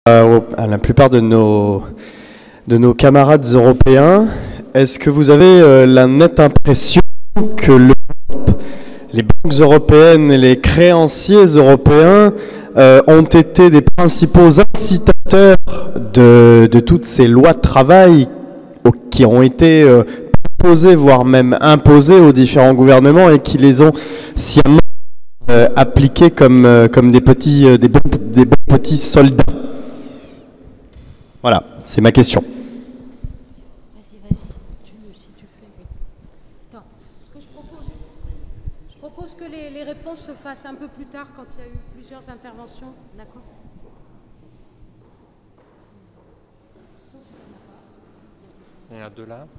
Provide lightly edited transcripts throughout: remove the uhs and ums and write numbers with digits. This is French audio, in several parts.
à la plupart de nos camarades européens, est-ce que vous avez la nette impression que les banques européennes et les créanciers européens ont été des principaux incitateurs de toutes ces lois de travail qui ont été proposées, voire même imposées aux différents gouvernements et qui les ont sciemment appliquées comme des bons petits soldats? Voilà, c'est ma question. Vas-y, si tu fais. Attends, ce que je propose que les réponses se fassent un peu plus tard quand il y a eu plusieurs interventions, d'accord? Il y en a deux là.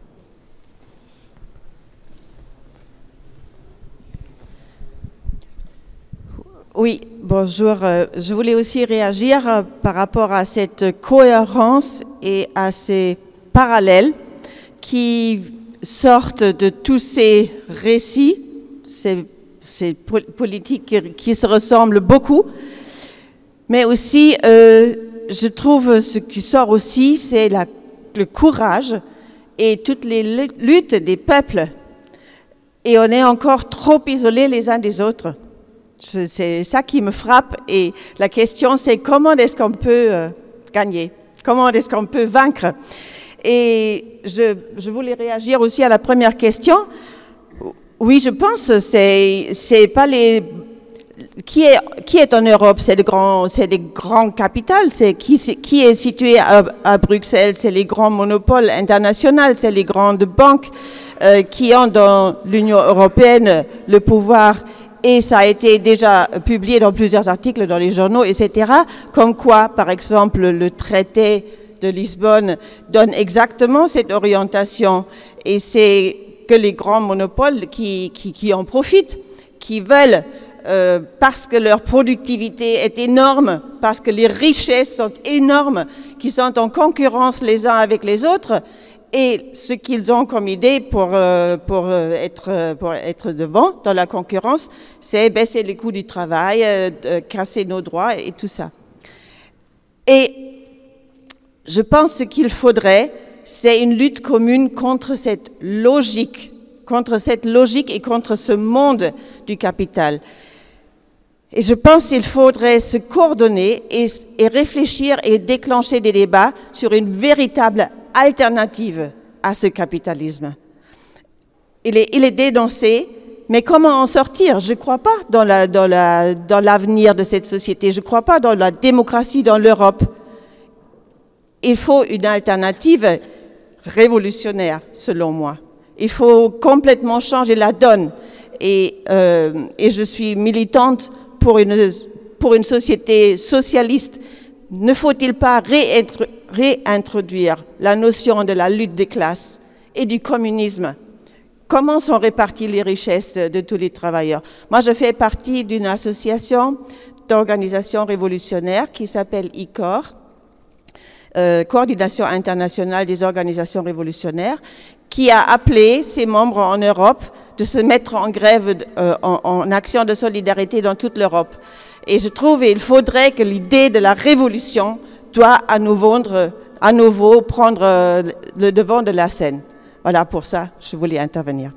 Oui, bonjour. Je voulais aussi réagir par rapport à cette cohérence et à ces parallèles qui sortent de tous ces récits, ces politiques qui se ressemblent beaucoup. Mais aussi, je trouve ce qui sort aussi, c'est le courage et toutes les luttes des peuples. Et on est encore trop isolés les uns des autres. C'est ça qui me frappe. Et la question, c'est comment est-ce qu'on peut gagner? Comment est-ce qu'on peut vaincre? Et je voulais réagir aussi à la première question. Oui, je pense c'est pas les... Qui est en Europe? C'est des grands capitales. C'est qui est situé à Bruxelles? C'est les grands monopoles internationaux. C'est les grandes banques qui ont dans l'Union européenne le pouvoir. Et ça a été déjà publié dans plusieurs articles dans les journaux, etc. Comme quoi, par exemple, le traité de Lisbonne donne exactement cette orientation. Et c'est que les grands monopoles qui en profitent, qui veulent, parce que leur productivité est énorme, parce que les richesses sont énormes, qui sont en concurrence les uns avec les autres. Et ce qu'ils ont comme idée pour être devant dans la concurrence, c'est baisser les coûts du travail, casser nos droits et tout ça. Et je pense ce qu'il faudrait, c'est une lutte commune contre cette logique et contre ce monde du capital. Et je pense qu'il faudrait se coordonner et réfléchir et déclencher des débats sur une véritable alternative à ce capitalisme. Il est dénoncé, mais comment en sortir? Je ne crois pas dans l'avenir de cette société, je ne crois pas dans la démocratie dans l'Europe. Il faut une alternative révolutionnaire, selon moi. Il faut complètement changer la donne. Et je suis militante pour une société socialiste. Ne faut-il pas réintroduire la notion de la lutte des classes et du communisme? Comment sont réparties les richesses de tous les travailleurs? Moi, je fais partie d'une association d'organisations révolutionnaires qui s'appelle ICOR, Coordination internationale des organisations révolutionnaires, qui a appelé ses membres en Europe de se mettre en grève, en action de solidarité dans toute l'Europe. Et je trouve qu'il faudrait que l'idée de la révolution doit à nouveau prendre le devant de la scène. Voilà, pour ça, je voulais intervenir.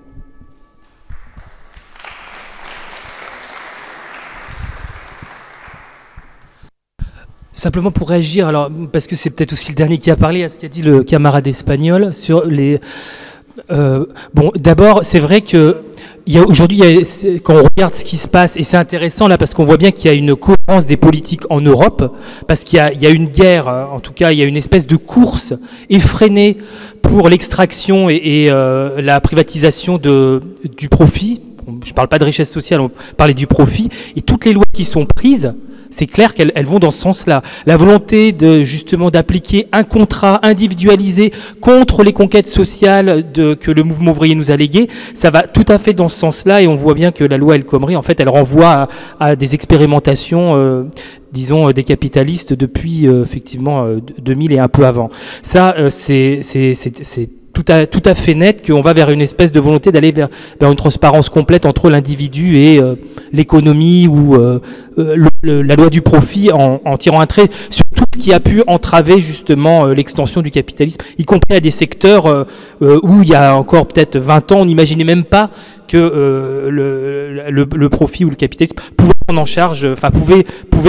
Simplement pour réagir, alors, parce que c'est peut-être aussi le dernier qui a parlé à ce qu'a dit le camarade espagnol sur les... bon, d'abord, c'est vrai que aujourd'hui, quand on regarde ce qui se passe, et c'est intéressant là parce qu'on voit bien qu'il y a une cohérence des politiques en Europe, parce qu'il y a une guerre, en tout cas, il y a une espèce de course effrénée pour l'extraction et la privatisation du profit. Je ne parle pas de richesse sociale, on parlait du profit, et toutes les lois qui sont prises, c'est clair qu'elles vont dans ce sens-là. La volonté justement d'appliquer un contrat individualisé contre les conquêtes sociales que le mouvement ouvrier nous a léguées, ça va tout à fait dans ce sens-là, et on voit bien que la loi El Khomri, en fait, elle renvoie à des expérimentations, disons, des capitalistes depuis effectivement 2000 et un peu avant. Ça, c'est tout à fait net qu'on va vers une espèce de volonté d'aller vers une transparence complète entre l'individu et l'économie ou la loi du profit en tirant un trait sur tout ce qui a pu entraver justement l'extension du capitalisme, y compris à des secteurs où il y a encore peut-être 20 ans, on n'imaginait même pas que le profit ou le capitalisme pouvait prendre en charge, enfin pouvait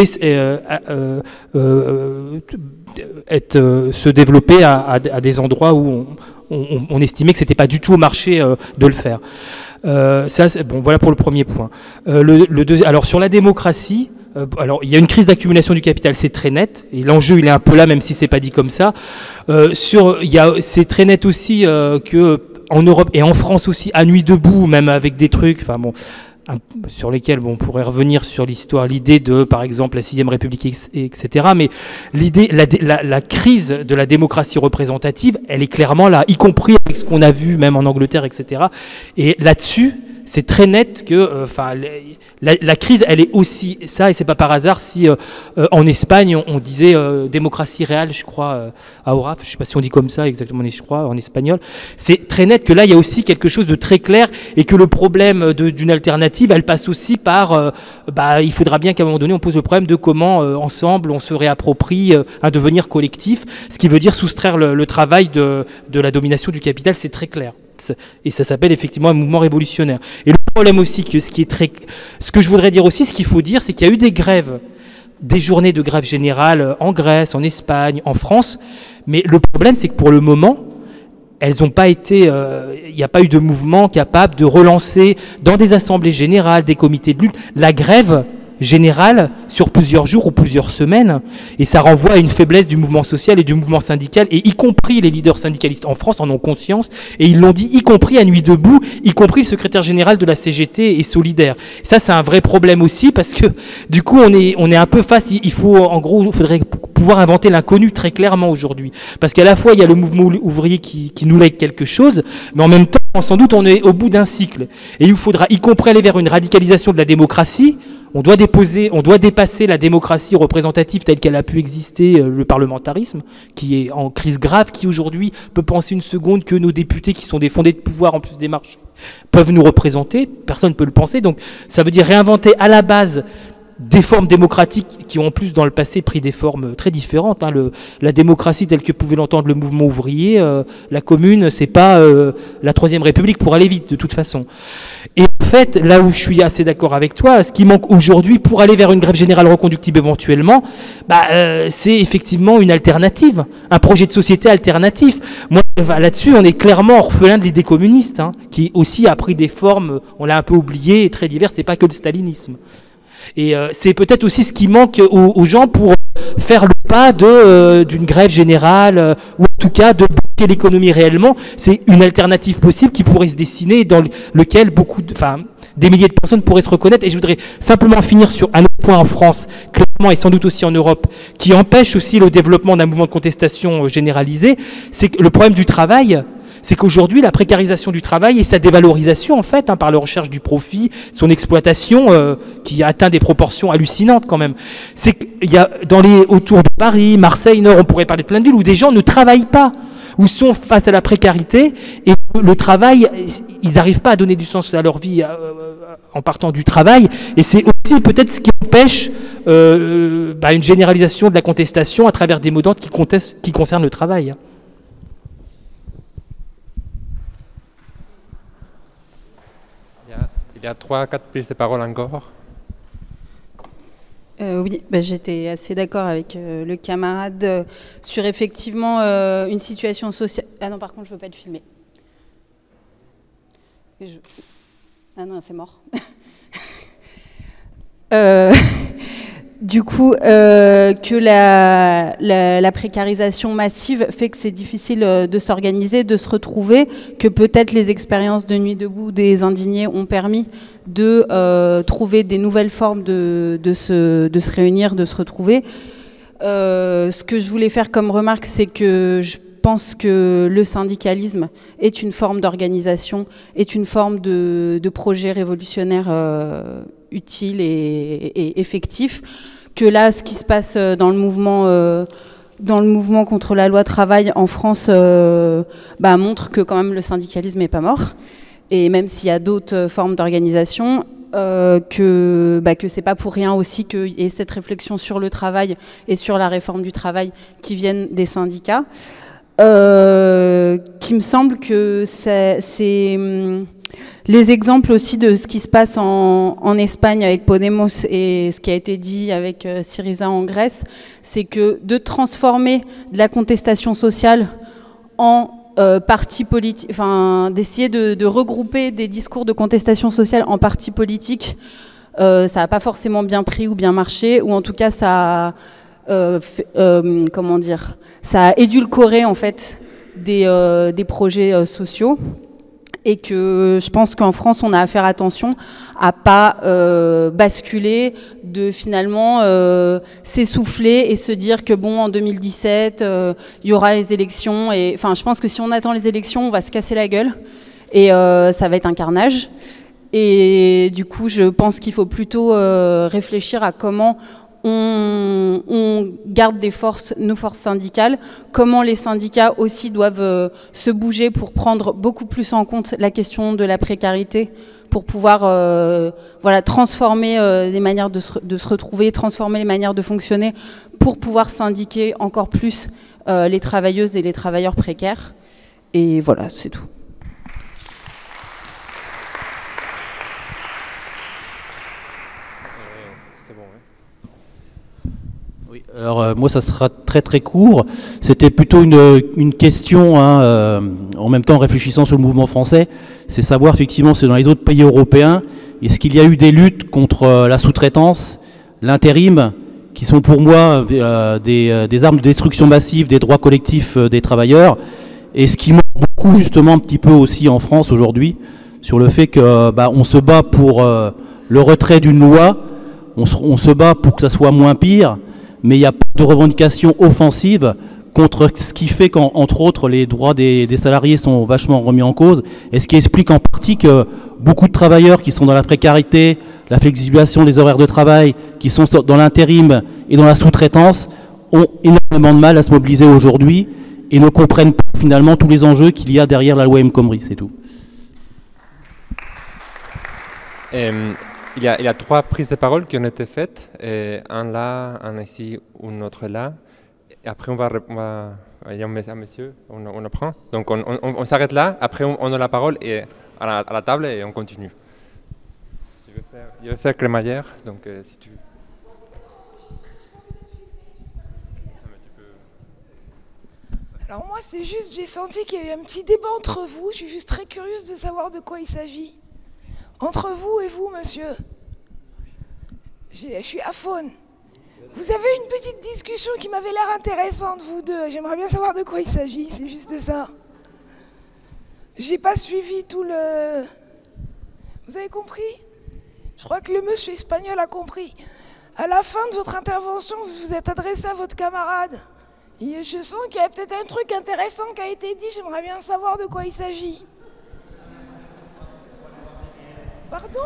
se développer à des endroits où on estimait que c'était pas du tout au marché de le faire. Ça, bon, voilà pour le premier point. Alors sur la démocratie, alors il y a une crise d'accumulation du capital, c'est très net, et l'enjeu il est un peu là, même si c'est pas dit comme ça. C'est très net aussi que en Europe et en France aussi, à nuit debout, même avec des trucs, enfin bon, sur lesquels on pourrait revenir sur l'idée de, par exemple, la 6ème République, etc. Mais l'idée, la crise de la démocratie représentative, elle est clairement là, y compris avec ce qu'on a vu même en Angleterre, etc. Et là-dessus, c'est très net que, la crise, elle est aussi ça, et c'est pas par hasard si en Espagne on disait démocratie réelle, je crois, à Oraf, je sais pas si on dit comme ça exactement, je crois, en espagnol. C'est très net que là il y a aussi quelque chose de très clair et que le problème d'une alternative, elle passe aussi par, il faudra bien qu'à un moment donné on pose le problème de comment ensemble on se réapproprie un devenir collectif, ce qui veut dire soustraire le travail de la domination du capital, c'est très clair. Et ça s'appelle effectivement un mouvement révolutionnaire. Et le problème aussi, ce que je voudrais dire aussi, ce qu'il faut dire, c'est qu'il y a eu des grèves, des journées de grève générale en Grèce, en Espagne, en France, mais le problème, c'est que pour le moment, elles n'ont pas été, il n'y a pas eu de mouvement capable de relancer dans des assemblées générales, des comités de lutte, la grève générale sur plusieurs jours ou plusieurs semaines, et ça renvoie à une faiblesse du mouvement social et du mouvement syndical, et y compris les leaders syndicalistes en France en ont conscience, et ils l'ont dit, y compris à Nuit debout, y compris le secrétaire général de la CGT et Solidaire. Ça, c'est un vrai problème aussi, parce que du coup, on est un peu face, il faudrait pouvoir inventer l'inconnu très clairement aujourd'hui, parce qu'à la fois, il y a le mouvement ouvrier qui nous lègue quelque chose, mais en même temps, sans doute, on est au bout d'un cycle, et il faudra, y compris aller vers une radicalisation de la démocratie. On doit dépasser la démocratie représentative telle qu'elle a pu exister, le parlementarisme, qui est en crise grave, qui aujourd'hui peut penser une seconde que nos députés, qui sont des fondés de pouvoir en plus des marchés, peuvent nous représenter. Personne ne peut le penser. Donc ça veut dire réinventer à la base des formes démocratiques qui ont en plus dans le passé pris des formes très différentes. La démocratie telle que pouvait l'entendre le mouvement ouvrier, la commune, c'est pas la 3ème République pour aller vite de toute façon. Et en fait, là où je suis assez d'accord avec toi, ce qui manque aujourd'hui pour aller vers une grève générale reconductible éventuellement, c'est effectivement une alternative, un projet de société alternatif. Moi, là-dessus, on est clairement orphelin de l'idée communiste, qui aussi a pris des formes, on l'a un peu oublié, très diverses, c'est pas que le stalinisme. Et c'est peut-être aussi ce qui manque aux gens pour faire le pas d'une grève générale, ou en tout cas de bloquer l'économie réellement. C'est une alternative possible qui pourrait se dessiner, dans lequel des milliers de personnes pourraient se reconnaître. Et je voudrais simplement finir sur un autre point en France, clairement, et sans doute aussi en Europe, qui empêche aussi le développement d'un mouvement de contestation généralisé, c'est que le problème du travail. C'est qu'aujourd'hui, la précarisation du travail et sa dévalorisation, en fait, par la recherche du profit, son exploitation, qui atteint des proportions hallucinantes quand même. C'est qu'il y a autour de Paris, Marseille, Nord, on pourrait parler de plein de villes où des gens ne travaillent pas, où sont face à la précarité, et le travail, ils n'arrivent pas à donner du sens à leur vie en partant du travail. Et c'est aussi peut-être ce qui empêche une généralisation de la contestation à travers des mots d'ordre qui concernent le travail. Il y a 3-4 prises de parole encore. Oui, j'étais assez d'accord avec le camarade sur effectivement une situation sociale. Ah non, par contre, je ne veux pas être filmé. Ah non, c'est mort. Du coup, que la précarisation massive fait que c'est difficile de s'organiser, de se retrouver, que peut-être les expériences de Nuit debout des indignés ont permis de trouver des nouvelles formes de se réunir, de se retrouver. Ce que je voulais faire comme remarque, c'est que je pense que le syndicalisme est une forme d'organisation, est une forme de projet révolutionnaire utile et effectif, que là, ce qui se passe dans le mouvement dans le mouvement contre la loi travail en France montre que quand même le syndicalisme n'est pas mort. Et même s'il y a d'autres formes d'organisation, que c'est pas pour rien aussi qu'il y ait cette réflexion sur le travail et sur la réforme du travail qui viennent des syndicats. Qui me semble que c'est les exemples aussi de ce qui se passe en Espagne avec Podemos et ce qui a été dit avec Syriza en Grèce, c'est que de transformer de la contestation sociale en parti politique, enfin d'essayer de regrouper des discours de contestation sociale en parti politique, ça n'a pas forcément bien pris ou bien marché, ou en tout cas ça a, ça a édulcoré en fait des projets sociaux. Et que je pense qu'en France, on a à faire attention à pas basculer, de finalement s'essouffler et se dire que bon, en 2017, il y aura les élections. Et enfin, je pense que si on attend les élections, on va se casser la gueule et ça va être un carnage. Et du coup, je pense qu'il faut plutôt réfléchir à comment on garde nos forces syndicales, comment les syndicats aussi doivent se bouger pour prendre beaucoup plus en compte la question de la précarité, pour pouvoir transformer les manières de se retrouver, transformer les manières de fonctionner, pour pouvoir syndiquer encore plus les travailleuses et les travailleurs précaires. Et voilà, c'est tout. Alors moi ça sera très très court, c'était plutôt une question, en même temps réfléchissant sur le mouvement français, c'est savoir effectivement c'est dans les autres pays européens, est-ce qu'il y a eu des luttes contre la sous-traitance, l'intérim, qui sont pour moi des armes de destruction massive des droits collectifs des travailleurs, et ce qui manque beaucoup justement un petit peu aussi en France aujourd'hui, sur le fait que on se bat pour le retrait d'une loi, on se bat pour que ça soit moins pire, mais il n'y a pas de revendication offensive contre ce qui fait qu'entre autres les droits des salariés sont vachement remis en cause, et ce qui explique en partie que beaucoup de travailleurs qui sont dans la précarité, la flexibilisation des horaires de travail, qui sont dans l'intérim et dans la sous-traitance, ont énormément de mal à se mobiliser aujourd'hui et ne comprennent pas finalement tous les enjeux qu'il y a derrière la loi El Khomri, c'est tout. Il y a 3 prises de parole qui ont été faites, un là, un ici, une autre là. Et après, il y a un monsieur, on apprend. Donc on s'arrête là, après on a la parole et à la table et on continue. Je vais faire crémaillère, donc si tu... Alors moi, c'est juste, j'ai senti qu'il y avait un petit débat entre vous. Je suis juste très curieuse de savoir de quoi il s'agit. Entre vous et vous, monsieur. Je suis aphone. Vous avez une petite discussion qui m'avait l'air intéressante, vous deux. J'aimerais bien savoir de quoi il s'agit, c'est juste ça. J'ai pas suivi tout le... Vous avez compris? Je crois que le monsieur espagnol a compris. À la fin de votre intervention, vous vous êtes adressé à votre camarade. Et je sens qu'il y a peut-être un truc intéressant qui a été dit. J'aimerais bien savoir de quoi il s'agit. Pardon?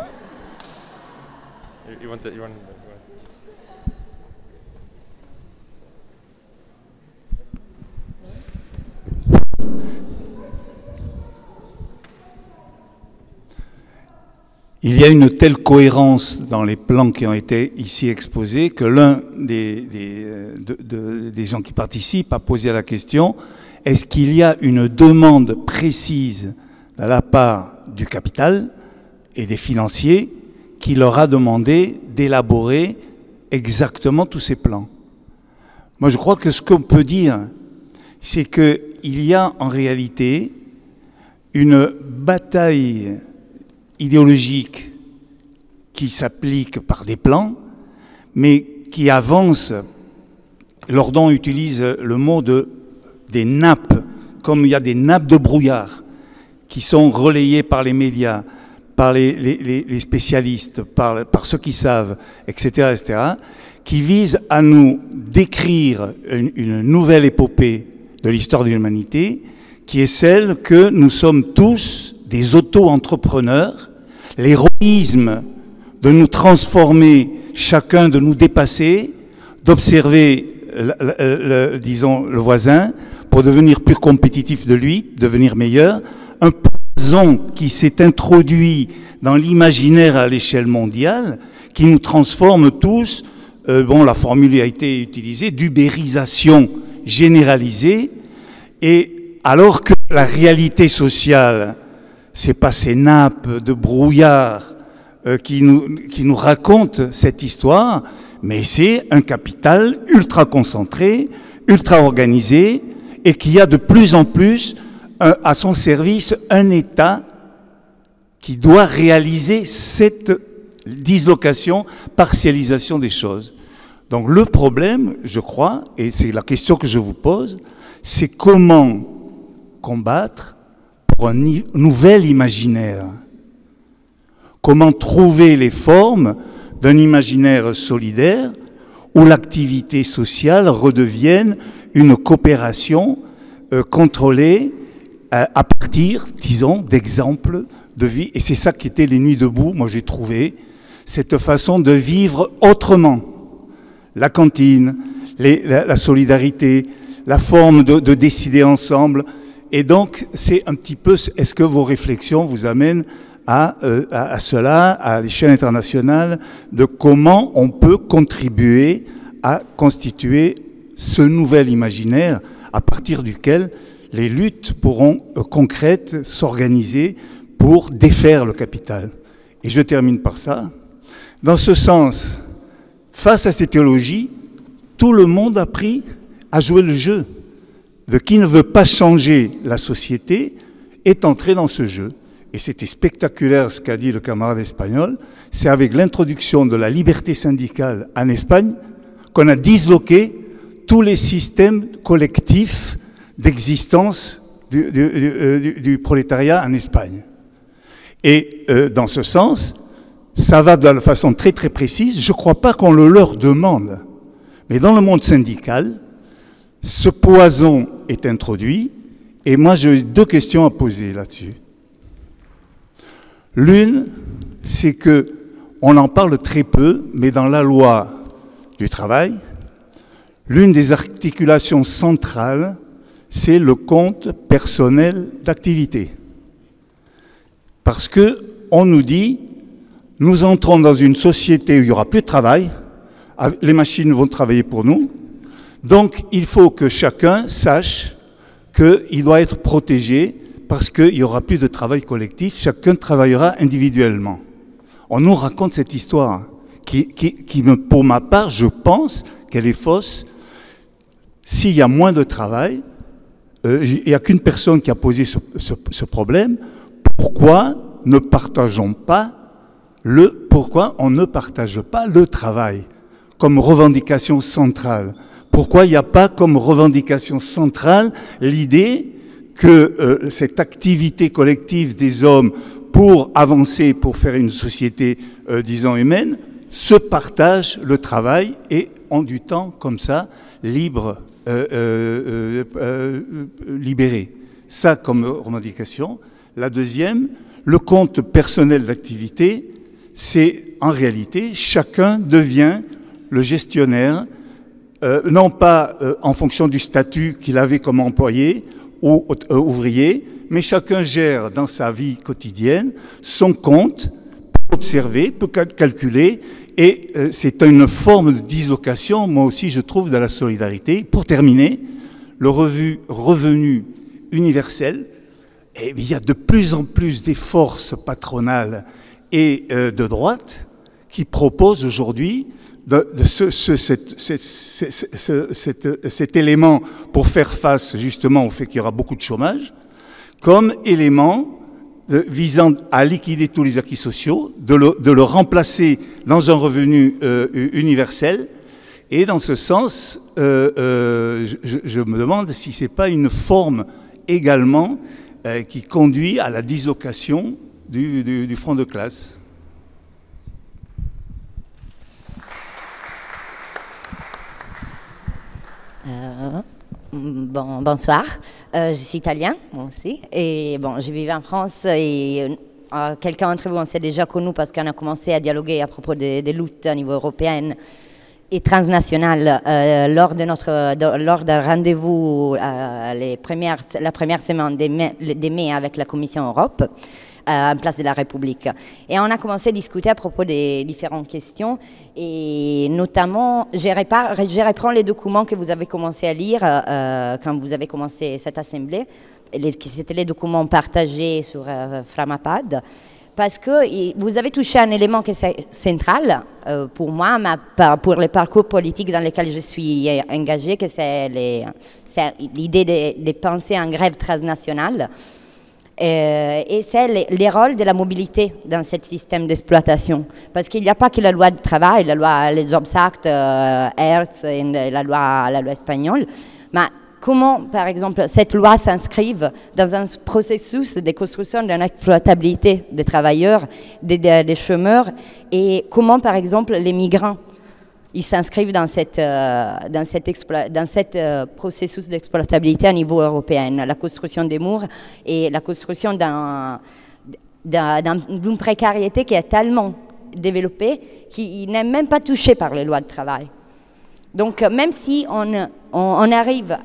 Il y a une telle cohérence dans les plans qui ont été ici exposés que l'un des gens qui participent a posé la question, est-ce qu'il y a une demande précise de la part du capital et des financiers qui leur a demandé d'élaborer exactement tous ces plans? Moi, je crois que ce qu'on peut dire, c'est qu'il y a en réalité une bataille idéologique qui s'applique par des plans, mais qui avance. Lordon utilise le mot des nappes, comme il y a des nappes de brouillard qui sont relayées par les médias, par les spécialistes, par ceux qui savent, etc., etc., qui visent à nous décrire une nouvelle épopée de l'histoire de l'humanité, qui est celle que nous sommes tous des auto-entrepreneurs, l'héroïsme de nous transformer, chacun de nous dépasser, d'observer disons, le voisin, pour devenir plus compétitif de lui, devenir meilleur. Un poison qui s'est introduit dans l'imaginaire à l'échelle mondiale, qui nous transforme tous, bon, la formule a été utilisée, d'ubérisation généralisée, et alors que la réalité sociale, c'est pas ces nappes de brouillard qui nous racontent cette histoire, mais c'est un capital ultra concentré, ultra organisé, et qui a de plus en plus à son service un État qui doit réaliser cette dislocation, partialisation des choses. Donc le problème, je crois, et c'est la question que je vous pose, c'est comment combattre pour un nouvel imaginaire. Comment trouver les formes d'un imaginaire solidaire où l'activité sociale redevienne une coopération contrôlée à partir, disons, d'exemples de vie. Et c'est ça qui était les Nuits debout, moi j'ai trouvé, cette façon de vivre autrement. La cantine, la solidarité, la forme de décider ensemble. Et donc, c'est un petit peu, est-ce que vos réflexions vous amènent à cela, à l'échelle internationale, de comment on peut contribuer à constituer ce nouvel imaginaire à partir duquel les luttes pourront concrètes s'organiser pour défaire le capital. Et je termine par ça. Dans ce sens, face à ces théologies, tout le monde a appris à jouer le jeu. De qui ne veut pas changer la société est entré dans ce jeu. Et c'était spectaculaire ce qu'a dit le camarade espagnol. C'est avec l'introduction de la liberté syndicale en Espagne qu'on a disloqué tous les systèmes collectifs d'existence du prolétariat en Espagne. Et dans ce sens, ça va de façon très très précise. Je ne crois pas qu'on le leur demande. Mais dans le monde syndical, ce poison est introduit. Et moi, j'ai deux questions à poser là-dessus. L'une, c'est que on en parle très peu, mais dans la loi du travail, l'une des articulations centrales, c'est le compte personnel d'activité. Parce que on nous dit, nous entrons dans une société où il n'y aura plus de travail, les machines vont travailler pour nous, donc il faut que chacun sache qu'il doit être protégé parce qu'il n'y aura plus de travail collectif, chacun travaillera individuellement. On nous raconte cette histoire qui, pour ma part, je pense qu'elle est fausse. S'il y a moins de travail, il n'y a qu'une personne qui a posé ce problème. Pourquoi on ne partage pas le travail comme revendication centrale? Pourquoi il n'y a pas comme revendication centrale l'idée que cette activité collective des hommes pour avancer, pour faire une société, disons, humaine, se partagent le travail et ont du temps comme ça, libre, libéré. Ça comme revendication. La deuxième, le compte personnel d'activité, c'est en réalité, chacun devient le gestionnaire, non pas en fonction du statut qu'il avait comme employé ou ouvrier, mais chacun gère dans sa vie quotidienne son compte, peut observer, peut calculer, et c'est une forme de dislocation, moi aussi je trouve, de la solidarité. Pour terminer, le revenu universel, et il y a de plus en plus des forces patronales et de droite qui proposent aujourd'hui cet élément pour faire face justement au fait qu'il y aura beaucoup de chômage, comme élément visant à liquider tous les acquis sociaux, de le remplacer dans un revenu universel. Et dans ce sens, je me demande si ce n'est pas une forme également qui conduit à la dislocation du front de classe. Bonsoir, je suis italien, moi aussi, et bon, je vivais en France et quelqu'un d'entre vous, on s'est déjà connus parce qu'on a commencé à dialoguer à propos des luttes à niveau européen et transnationale lors d'un rendez-vous la première semaine de mai avec la Commission Europe en place de la République. Et on a commencé à discuter à propos des différentes questions et notamment, je reprends les documents que vous avez commencé à lire quand vous avez commencé cette assemblée, c'était les documents partagés sur Framapad, parce que vous avez touché un élément qui est central pour moi, pour le parcours politique dans lequel je suis engagée, que c'est l'idée de penser en grève transnationale. Et c'est les rôles de la mobilité dans ce système d'exploitation. Parce qu'il n'y a pas que la loi du travail, la loi, les Jobs Act, Hertz, et la loi espagnole, mais comment, par exemple, cette loi s'inscrive dans un processus de construction d'une exploitabilité des travailleurs, des chômeurs, et comment, par exemple, les migrants ils s'inscrivent dans cet processus d'exploitabilité à niveau européen, la construction des murs et la construction d'une précarité qui est tellement développée qu'il n'est même pas touché par les lois de travail. Donc même si on arrive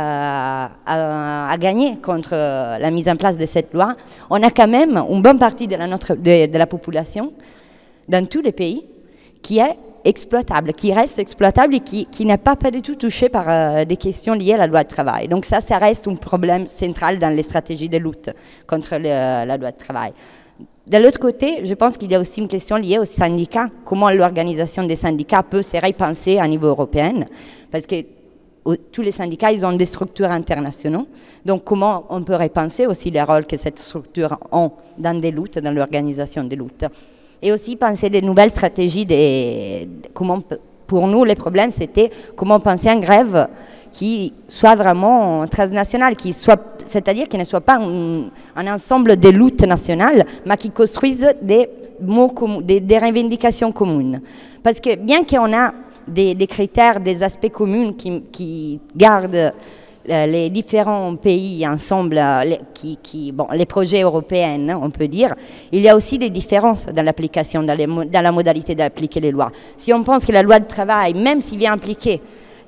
à gagner contre la mise en place de cette loi, on a quand même une bonne partie de la population dans tous les pays qui est exploitable, qui reste exploitable et qui n'est pas du tout touché par des questions liées à la loi de travail. Donc ça reste un problème central dans les stratégies de lutte contre la loi de travail. De l'autre côté, je pense qu'il y a aussi une question liée aux syndicats, comment l'organisation des syndicats peut se repenser à niveau européen, parce que tous les syndicats, ils ont des structures internationales, donc comment on peut repenser aussi les rôles que cette structure ont dans des luttes, dans l'organisation des luttes. Et aussi penser des nouvelles stratégies, comment, pour nous, le problème, c'était comment penser en grève qui soit vraiment transnationale, c'est-à-dire qui ne soit pas un ensemble de luttes nationales, mais qui construisent des revendications communes. Parce que bien qu'on a des critères, des aspects communs qui gardent les différents pays ensemble, les projets européens, on peut dire, il y a aussi des différences dans l'application, dans la modalité d'appliquer les lois. Si on pense que la loi de travail, même s'il vient appliquer,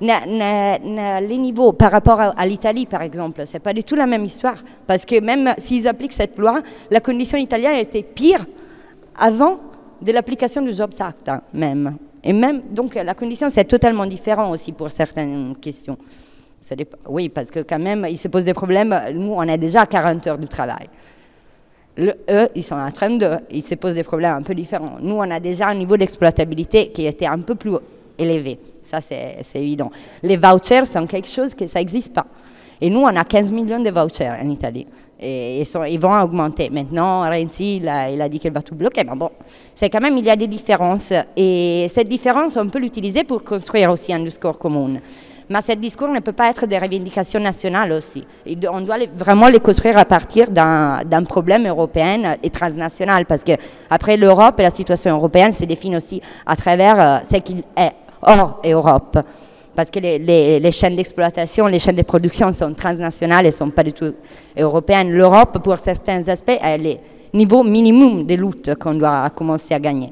les niveaux par rapport à l'Italie, par exemple, c'est pas du tout la même histoire. Parce que même s'ils appliquent cette loi, la condition italienne était pire avant de l'application du Jobs Act, même. Et même, donc, la condition, c'est totalement différent aussi pour certaines questions. Oui, parce que quand même, il se pose des problèmes. Nous, on est déjà à 40 heures du travail. Eux, ils sont à 32. Ils se posent des problèmes un peu différents. Nous, on a déjà un niveau d'exploitabilité qui était un peu plus élevé. Ça, c'est évident. Les vouchers sont quelque chose que ça n'existe pas. Et nous, on a 15 millions de vouchers en Italie. Et ils vont augmenter. Maintenant, Renzi, il a dit qu'il va tout bloquer. Mais bon, c'est quand même, il y a des différences. Et cette différence, on peut l'utiliser pour construire aussi un discours commun. Mais ce discours ne peut pas être des revendications nationales aussi. On doit vraiment les construire à partir d'un problème européen et transnational. Parce qu'après l'Europe et la situation européenne se définit aussi à travers ce qu'il est hors Europe. Parce que les chaînes d'exploitation, les chaînes de production sont transnationales et ne sont pas du tout européennes. L'Europe, pour certains aspects, est le niveau minimum de lutte qu'on doit commencer à gagner.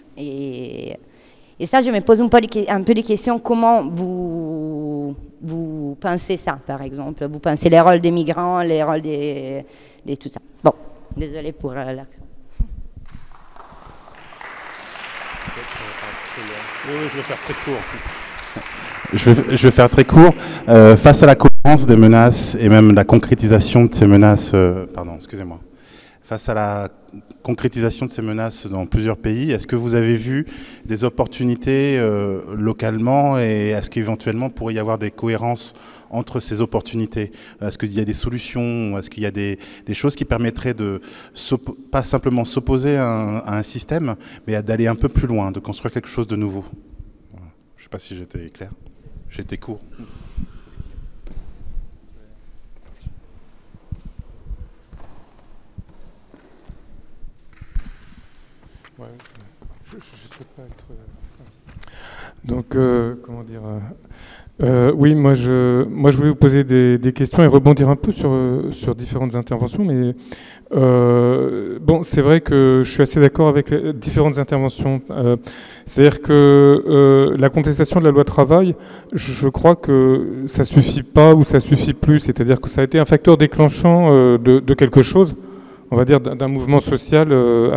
Et ça, je me pose un peu de questions. Comment vous pensez ça, par exemple? Vous pensez les rôles des migrants, les rôles de tout ça? Bon, désolé pour l'accent. Oui, je vais faire très court. Je vais faire très court. Face à la cohérence des menaces et même la concrétisation de ces menaces, face à la concrétisation de ces menaces dans plusieurs pays, est-ce que vous avez vu des opportunités localement et est-ce qu'éventuellement pourrait y avoir des cohérences entre ces opportunités? Est-ce qu'il y a des solutions? Est-ce qu'il y a des choses qui permettraient de pas simplement s'opposer à un système, mais d'aller un peu plus loin, de construire quelque chose de nouveau? Voilà. Je ne sais pas si j'étais clair. J'étais court. Ouais, je ne souhaite pas être... Donc, comment dire... Oui, moi je voulais vous poser des questions et rebondir un peu sur différentes interventions, mais bon, c'est vrai que je suis assez d'accord avec les différentes interventions. C'est-à-dire que la contestation de la loi travail, je crois que ça suffit pas ou ça suffit plus. C'est-à-dire que ça a été un facteur déclenchant de quelque chose, on va dire d'un mouvement social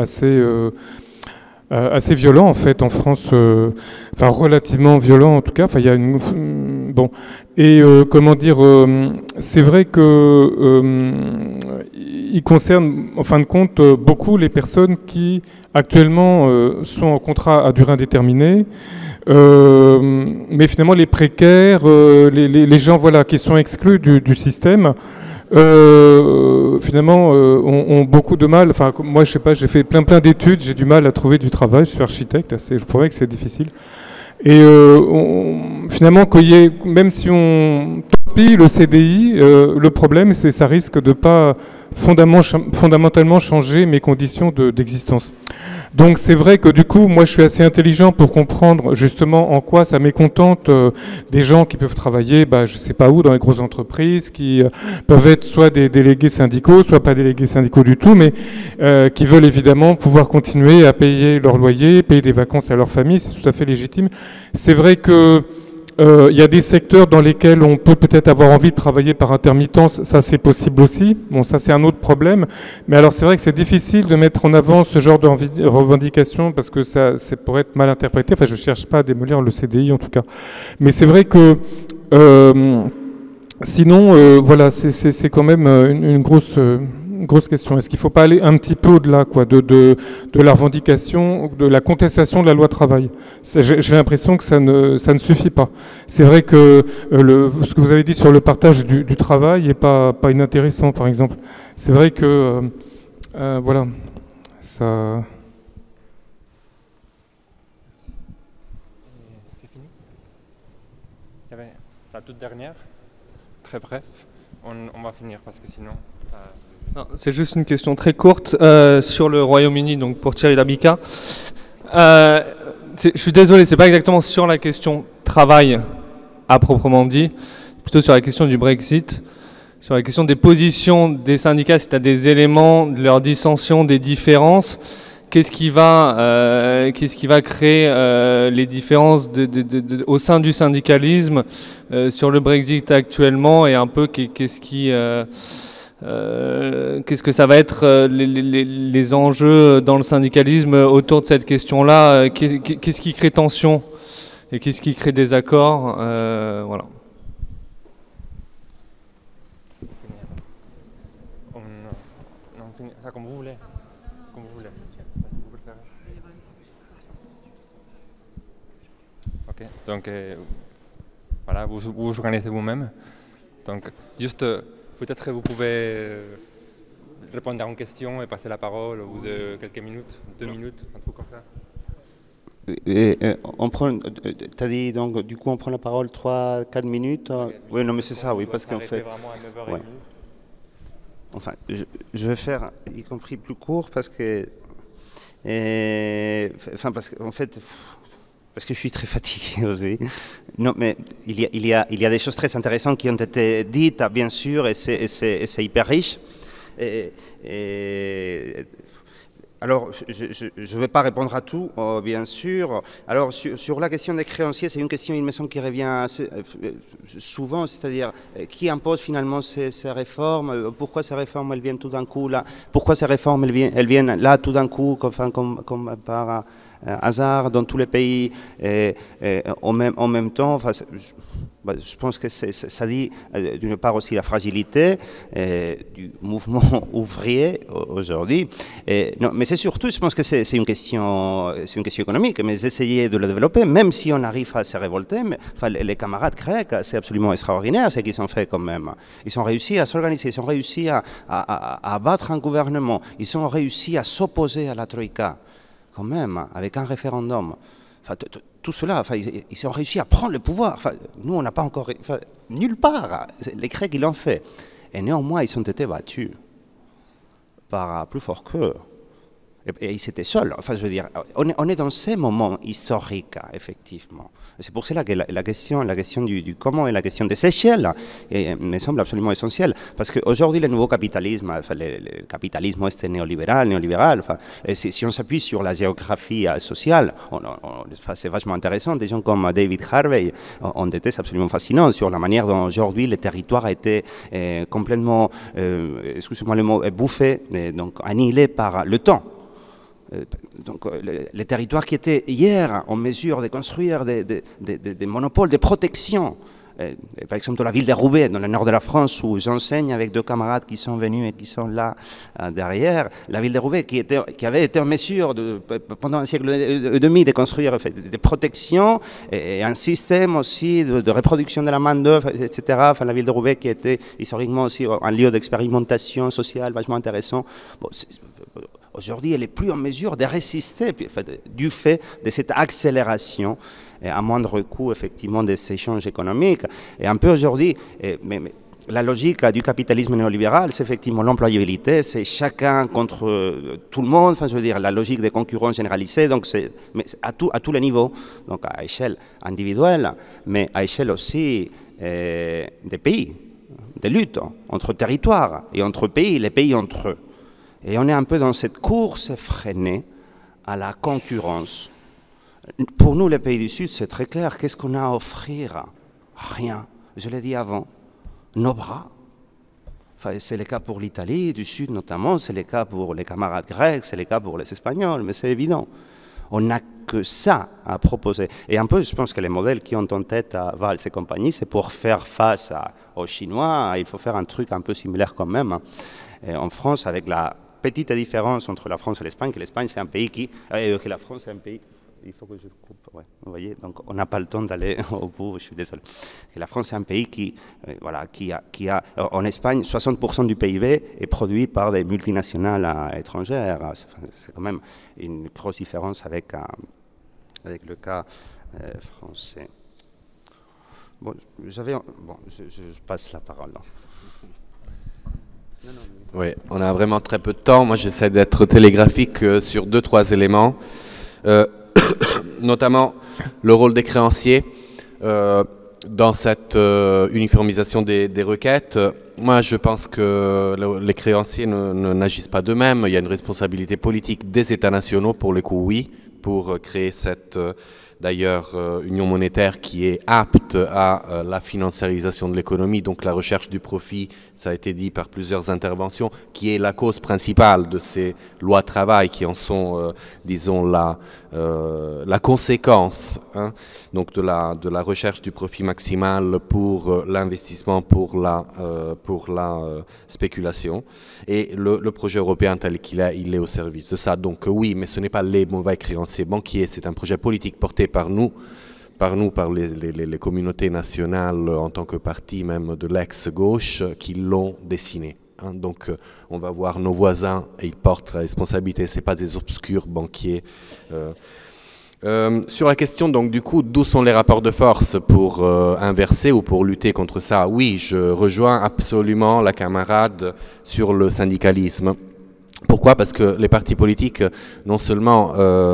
assez violent en fait en France, enfin relativement violent en tout cas. Enfin, il y a une bon et comment dire, c'est vrai que il concerne en fin de compte beaucoup les personnes qui actuellement sont en contrat à durée indéterminée. Mais finalement les précaires, les gens voilà qui sont exclus du système. Finalement, ont beaucoup de mal. Enfin, moi, je sais pas, j'ai fait plein d'études, j'ai du mal à trouver du travail. Je suis architecte, je pourrais que c'est difficile. Et finalement, même si on topille le CDI, le problème, c'est ça risque de pas fondamentalement changer mes conditions d'existence. Donc c'est vrai que du coup, moi je suis assez intelligent pour comprendre justement en quoi ça mécontente des gens qui peuvent travailler, je sais pas où, dans les grosses entreprises, qui peuvent être soit des délégués syndicaux, soit pas délégués syndicaux du tout, mais qui veulent évidemment pouvoir continuer à payer leur loyer, payer des vacances à leur famille, c'est tout à fait légitime. C'est vrai que il y a des secteurs dans lesquels on peut peut-être avoir envie de travailler par intermittence, ça c'est possible aussi. Bon, ça c'est un autre problème. Mais alors c'est vrai que c'est difficile de mettre en avant ce genre de revendication parce que ça pourrait être mal interprété. Enfin, je cherche pas à démolir le CDI en tout cas. Mais c'est vrai que sinon, voilà, c'est quand même une grosse question. Est-ce qu'il ne faut pas aller un petit peu au-delà de la revendication, de la contestation de la loi travail? J'ai l'impression que ça ne suffit pas. C'est vrai que ce que vous avez dit sur le partage du travail n'est pas inintéressant, par exemple. C'est vrai que, voilà, ça... C'est fini? Il y avait la toute dernière, très bref. On va finir parce que sinon... C'est juste une question très courte sur le Royaume-Uni, donc pour Thierry Labica. Je suis désolé, c'est pas exactement sur la question travail à proprement dit, plutôt sur la question du Brexit, sur la question des positions des syndicats, si tu as des éléments de leurs dissensions, des différences. Qu'est-ce qui va créer les différences au sein du syndicalisme sur le Brexit actuellement et un peu qu'est-ce que ça va être les enjeux dans le syndicalisme autour de cette question-là? Qu'est-ce qui crée tension et qu'est-ce qui crée désaccord? Voilà. On finit ça comme vous voulez. Comme vous voulez. Vous pouvez le faire. Ok. Donc voilà, vous organisez vous-même. Donc juste. Peut-être vous pouvez répondre à une question et passer la parole au bout de quelques minutes, 2 minutes, un truc comme ça. Tu as dit donc du coup on prend la parole 3-4 minutes. Oui, non mais c'est ça, oui, parce qu'en fait... Vraiment à 9h30. Ouais. Enfin, je vais faire y compris plus court parce que... Enfin, parce qu'en fait... Parce que je suis très fatigué aussi. Non, mais il y a des choses très intéressantes qui ont été dites, bien sûr, et c'est hyper riche. Alors, je ne vais pas répondre à tout, bien sûr. Alors, sur la question des créanciers, c'est une question, il me semble, qui revient assez, souvent, c'est-à-dire qui impose finalement ces réformes, pourquoi ces réformes elles viennent tout d'un coup là, pourquoi ces réformes elles viennent là tout d'un coup, comme par hasard dans tous les pays, en même temps. Enfin, je pense que ça dit d'une part aussi la fragilité du mouvement ouvrier aujourd'hui. Non, mais c'est surtout, je pense que c'est une question économique, mais essayer de la développer, même si on arrive à se révolter. Mais, enfin, les camarades grecs, c'est absolument extraordinaire ce qu'ils ont fait quand même. Ils ont réussi à s'organiser, ils ont réussi à abattre un gouvernement, ils ont réussi à s'opposer à la Troïka, quand même, avec un référendum. Enfin, tout cela, enfin, ils ont réussi à prendre le pouvoir. Enfin, nous, on n'a pas encore... Enfin, nulle part. Les Grecs, ils l'ont fait. Et néanmoins, ils ont été battus par plus fort qu'eux. Et ils étaient seuls. Enfin, je veux dire, on est dans ces moments historiques, effectivement. C'est pour cela que la question du comment et la question des échelles me semble absolument essentielle. Parce qu'aujourd'hui, le nouveau capitalisme, enfin, le capitalisme est néolibéral, enfin, si on s'appuie sur la géographie sociale, c'est vachement intéressant. Des gens comme David Harvey ont des thèses absolument fascinantes sur la manière dont aujourd'hui le territoire a été complètement, excusez-moi le mot, bouffé, donc annihilé par le temps. Donc les territoires qui étaient hier en mesure de construire des monopoles de protection, par exemple la ville de Roubaix, dans le nord de la France, où j'enseigne avec 2 camarades qui sont venus et qui sont là derrière, la ville de Roubaix qui avait été en mesure pendant un siècle et demi de construire des protections et un système aussi de reproduction de la main-d'œuvre, etc. Enfin, la ville de Roubaix qui était historiquement aussi un lieu d'expérimentation sociale vachement intéressant. Bon, aujourd'hui, elle n'est plus en mesure de résister du fait de cette accélération à moindre coût, effectivement, des échanges économiques. Et un peu aujourd'hui, mais la logique du capitalisme néolibéral, c'est effectivement l'employabilité, c'est chacun contre tout le monde, enfin, je veux dire, la logique de concurrence généralisée, donc c'est à tous les niveaux, donc à échelle individuelle, mais à échelle aussi des pays, des luttes entre territoires et entre pays, les pays entre eux. Et on est un peu dans cette course effrénée à la concurrence. Pour nous, les pays du Sud, c'est très clair. Qu'est-ce qu'on a à offrir? Rien. Je l'ai dit avant. Nos bras. Enfin, c'est le cas pour l'Italie, du Sud notamment, c'est le cas pour les camarades grecs, c'est le cas pour les Espagnols, mais c'est évident. On n'a que ça à proposer. Et un peu, je pense que les modèles qui ont en tête à Valls et compagnie, c'est pour faire face aux Chinois, il faut faire un truc un peu similaire quand même. Et en France, avec la petite différence entre la France et l'Espagne, que l'Espagne c'est un pays que la France est un pays. Il faut que je coupe, ouais, vous voyez, donc on n'a pas le temps d'aller au bout, je suis désolé. Que la France est un pays qui a en Espagne, 60% du PIB est produit par des multinationales étrangères. C'est quand même une grosse différence avec le cas français. Bon, je passe la parole. Oui, on a vraiment très peu de temps. Moi, j'essaie d'être télégraphique sur 2-3 éléments, notamment le rôle des créanciers dans cette uniformisation des requêtes. Moi, je pense que les créanciers n'agissent pas d'eux-mêmes. Il y a une responsabilité politique des États nationaux, pour le coup, oui, pour créer cette... D'ailleurs, union monétaire qui est apte à la financiarisation de l'économie, donc la recherche du profit, ça a été dit par plusieurs interventions, qui est la cause principale de ces lois de travail qui en sont, disons, la conséquence, hein, donc de la recherche du profit maximal pour l'investissement, pour la spéculation. Et le projet européen tel qu'il est, il est au service de ça. Donc oui, mais ce n'est pas les mauvais créanciers banquiers, c'est un projet politique porté par nous, par les communautés nationales en tant que parti même de l'ex-gauche qui l'ont dessiné. Hein. Donc on va voir nos voisins et ils portent la responsabilité, ce n'est pas des obscurs banquiers. Sur la question, donc du coup, d'où sont les rapports de force pour inverser ou pour lutter contre ça? Oui, je rejoins absolument la camarade sur le syndicalisme. Pourquoi? Parce que les partis politiques, non seulement...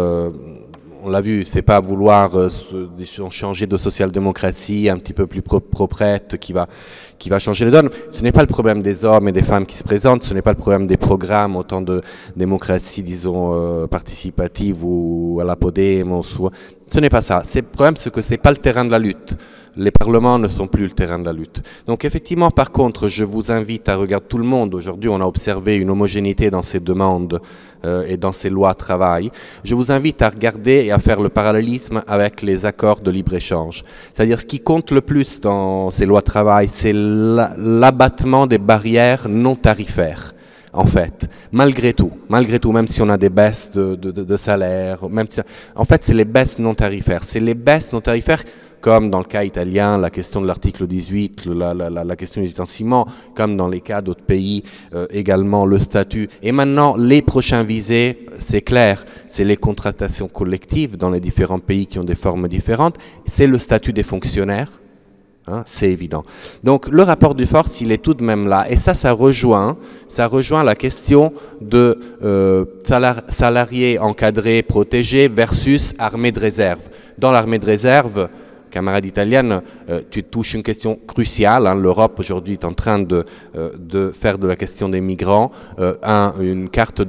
on l'a vu, c'est pas vouloir changer de social-démocratie un petit peu plus proprette qui va changer les donnes. Ce n'est pas le problème des hommes et des femmes qui se présentent, ce n'est pas le problème des programmes, autant de démocratie, disons, participative ou à la Podemos. Ce n'est pas ça. Le problème, c'est que c'est pas le terrain de la lutte. Les parlements ne sont plus le terrain de la lutte. Donc effectivement, par contre, je vous invite à regarder tout le monde. Aujourd'hui, on a observé une homogénéité dans ces demandes et dans ces lois de travail. Je vous invite à regarder et à faire le parallélisme avec les accords de libre-échange. C'est-à-dire ce qui compte le plus dans ces lois de travail, c'est l'abattement des barrières non tarifaires. En fait, malgré tout, même si on a des baisses de salaire, même si, en fait, c'est les baisses non tarifaires. C'est les baisses non tarifaires, comme dans le cas italien, la question de l'article 18, la question du licenciement, comme dans les cas d'autres pays, également le statut. Et maintenant, les prochains visés, c'est clair, c'est les contratations collectives dans les différents pays qui ont des formes différentes, c'est le statut des fonctionnaires. Hein, c'est évident. Donc le rapport de force, il est tout de même là. Et ça rejoint la question de salariés encadrés, protégés versus armée de réserve. Dans l'armée de réserve, camarade italienne, tu touches une question cruciale. Hein. L'Europe aujourd'hui est en train de faire de la question des migrants une carte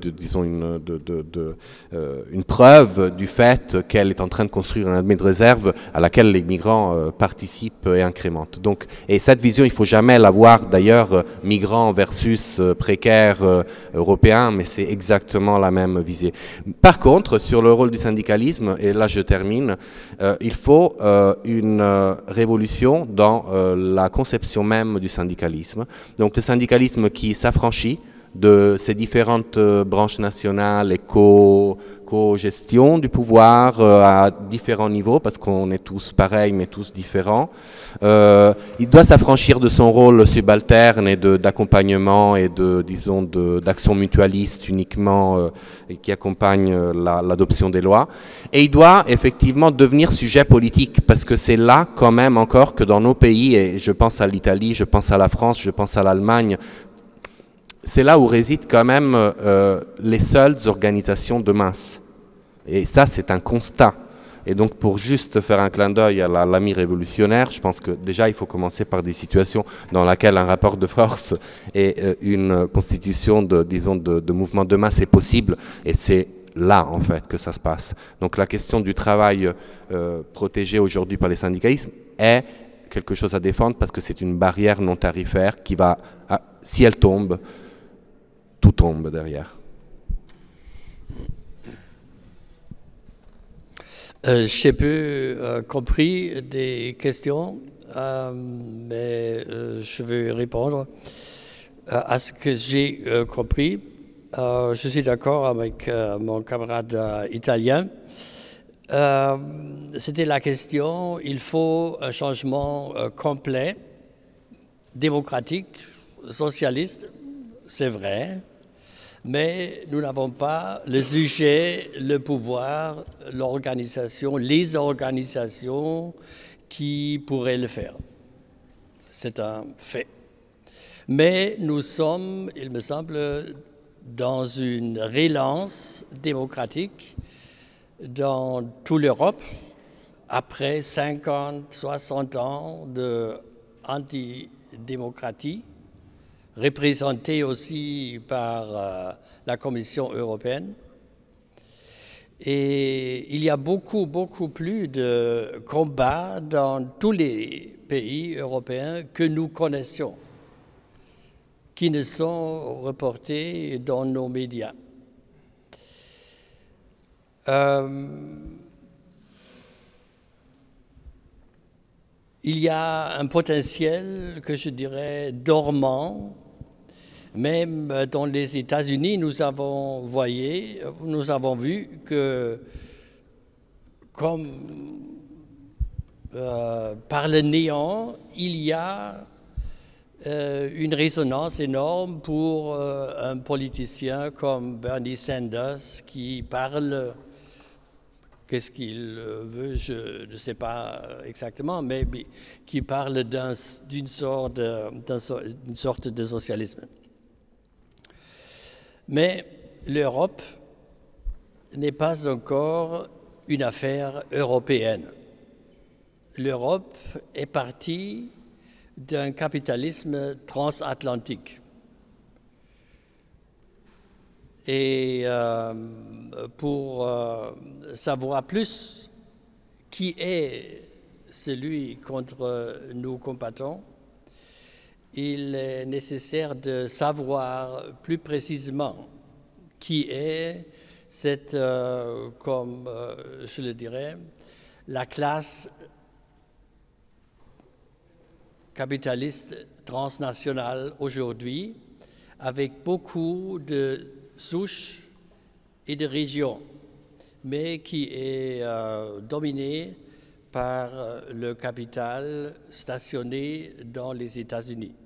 une preuve du fait qu'elle est en train de construire une armée de réserve à laquelle les migrants participent et incrémentent. Donc, et cette vision, il ne faut jamais la voir d'ailleurs migrants versus précaires européens, mais c'est exactement la même visée. Par contre, sur le rôle du syndicalisme, et là je termine, il faut une révolution dans la conception même du syndicalisme. Donc le syndicalisme qui s'affranchit de ces différentes branches nationales et co-gestion du pouvoir à différents niveaux, parce qu'on est tous pareils mais tous différents. Il doit s'affranchir de son rôle subalterne et d'accompagnement et d'action mutualiste uniquement qui accompagne l'adoption des lois. Et il doit effectivement devenir sujet politique, parce que c'est là quand même encore que dans nos pays, et je pense à l'Italie, je pense à la France, je pense à l'Allemagne, c'est là où résident quand même les seules organisations de masse. Et ça, c'est un constat. Et donc, pour juste faire un clin d'œil à l'ami révolutionnaire, je pense que déjà, il faut commencer par des situations dans lesquelles un rapport de force et une constitution de mouvements de masse est possible. Et c'est là, en fait, que ça se passe. Donc, la question du travail protégé aujourd'hui par les syndicalismes est quelque chose à défendre, parce que c'est une barrière non tarifaire qui va, si elle tombe, tout tombe derrière. J'ai peu compris des questions, mais je vais répondre à ce que j'ai compris. Je suis d'accord avec mon camarade italien. C'était la question, il faut un changement complet, démocratique, socialiste, c'est vrai. Mais nous n'avons pas le sujet, le pouvoir, l'organisation, les organisations qui pourraient le faire. C'est un fait. Mais nous sommes, il me semble, dans une relance démocratique dans toute l'Europe, après 50, 60 ans d'antidémocratie, représentée aussi par la Commission européenne. Et il y a beaucoup plus de combats dans tous les pays européens que nous connaissons, qui ne sont reportés dans nos médias. Il y a un potentiel que je dirais dormant. Même dans les États-Unis, nous avons vu que, comme par le néant, il y a une résonance énorme pour un politicien comme Bernie Sanders qui parle, qu'est-ce qu'il veut, je ne sais pas exactement, mais qui parle d'une sorte de socialisme. Mais l'Europe n'est pas encore une affaire européenne. L'Europe est partie d'un capitalisme transatlantique. Et pour savoir plus qui est celui contre nous combattons, il est nécessaire de savoir plus précisément qui est cette, comme je le dirais, la classe capitaliste transnationale aujourd'hui, avec beaucoup de souches et de régions, mais qui est dominée par le capital stationné dans les États-Unis.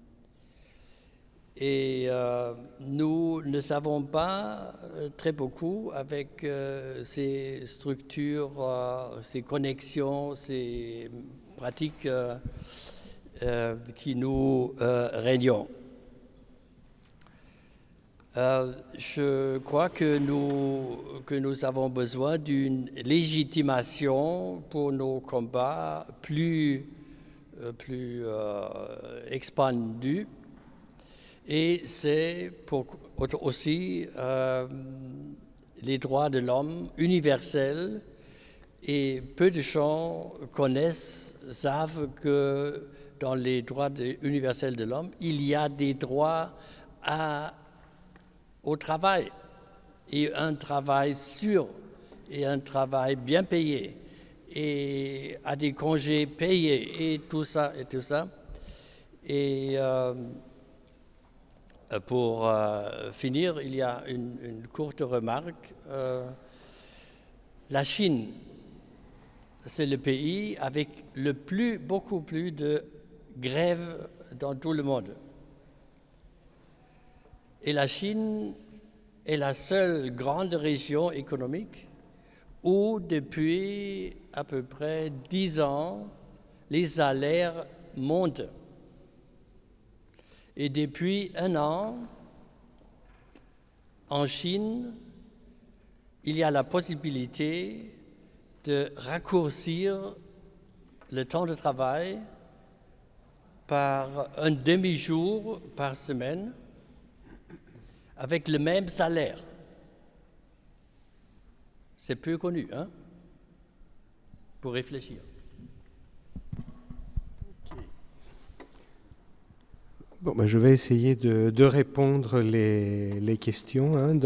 Et nous ne savons pas très beaucoup avec ces structures, ces connexions, ces pratiques qui nous régnent. Je crois que nous avons besoin d'une légitimation pour nos combats plus expandus. Et c'est aussi les droits de l'homme universels. Et peu de gens savent que dans les droits universels de l'homme, il y a des droits au travail, et un travail sûr, et un travail bien payé, et à des congés payés, et tout ça, et tout ça. Et pour finir, il y a une courte remarque. La Chine, c'est le pays avec beaucoup plus de grèves dans tout le monde. Et la Chine est la seule grande région économique où, depuis à peu près 10 ans, les salaires montent. Et depuis 1 an, en Chine, il y a la possibilité de raccourcir le temps de travail par un demi-jour par semaine avec le même salaire. C'est peu connu, hein? Pour réfléchir. Bon, ben, je vais essayer de répondre les questions hein,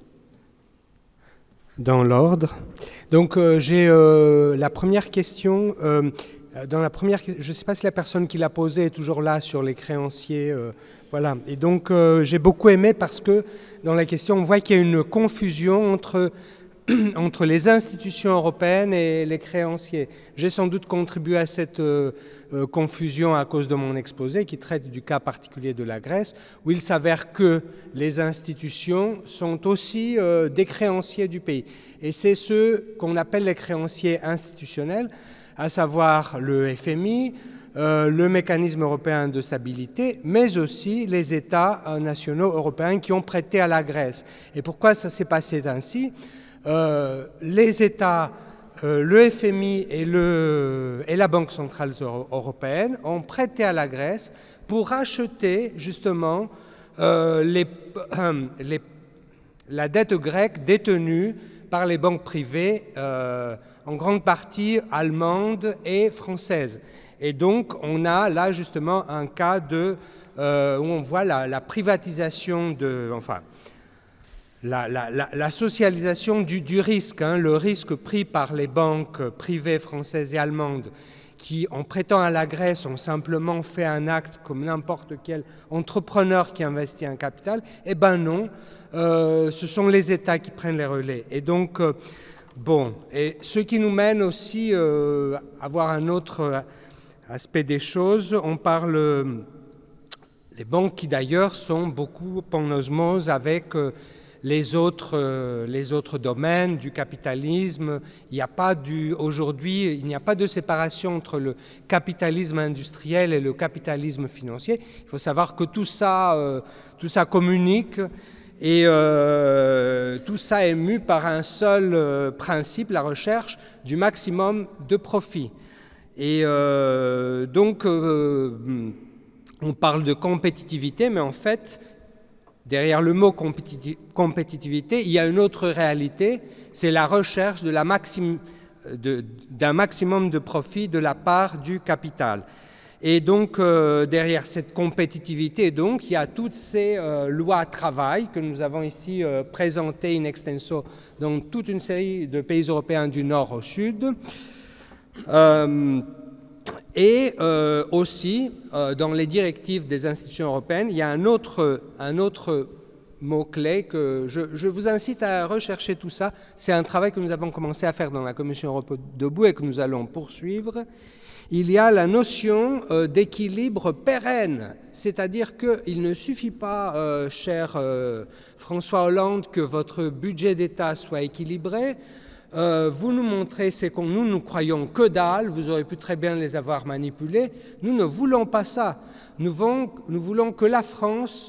dans l'ordre. Donc j'ai la première question. Je ne sais pas si la personne qui l'a posée est toujours là sur les créanciers. Voilà. Et donc j'ai beaucoup aimé parce que dans la question, on voit qu'il y a une confusion entre les institutions européennes et les créanciers. J'ai sans doute contribué à cette confusion à cause de mon exposé qui traite du cas particulier de la Grèce, où il s'avère que les institutions sont aussi des créanciers du pays. Et c'est ceux qu'on appelle les créanciers institutionnels, à savoir le FMI, le mécanisme européen de stabilité, mais aussi les États nationaux européens qui ont prêté à la Grèce. Et pourquoi ça s'est passé ainsi ? Les États, le FMI et la Banque centrale européenne ont prêté à la Grèce pour acheter justement la dette grecque détenue par les banques privées, en grande partie allemandes et françaises. Et donc on a là justement un cas où on voit la privatisation la socialisation du risque, hein, le risque pris par les banques privées françaises et allemandes qui, en prêtant à la Grèce, ont simplement fait un acte comme n'importe quel entrepreneur qui investit un capital. Eh bien non, ce sont les États qui prennent les relais. Et donc, et ce qui nous mène aussi à voir un autre aspect des choses. On parle des banques qui d'ailleurs sont beaucoup en osmose avec les autres domaines du capitalisme. Aujourd'hui, il n'y a pas de séparation entre le capitalisme industriel et le capitalisme financier. Il faut savoir que tout ça communique et tout ça est mu par un seul principe, la recherche du maximum de profit. Et donc, on parle de compétitivité, mais en fait, derrière le mot compétitivité, il y a une autre réalité, c'est la recherche d'un maximum de profit de la part du capital. Et donc, derrière cette compétitivité, donc, il y a toutes ces lois travail que nous avons ici présentées in extenso dans toute une série de pays européens du nord au sud. Et aussi, dans les directives des institutions européennes, il y a un autre mot-clé que je vous incite à rechercher tout ça. C'est un travail que nous avons commencé à faire dans la Commission Europe debout et que nous allons poursuivre. Il y a la notion d'équilibre pérenne, c'est-à-dire qu'il ne suffit pas, cher François Hollande, que votre budget d'État soit équilibré. Vous nous montrez ce que nous croyons que dalle, vous aurez pu très bien les avoir manipulés. Nous ne voulons pas ça. Nous voulons que la France,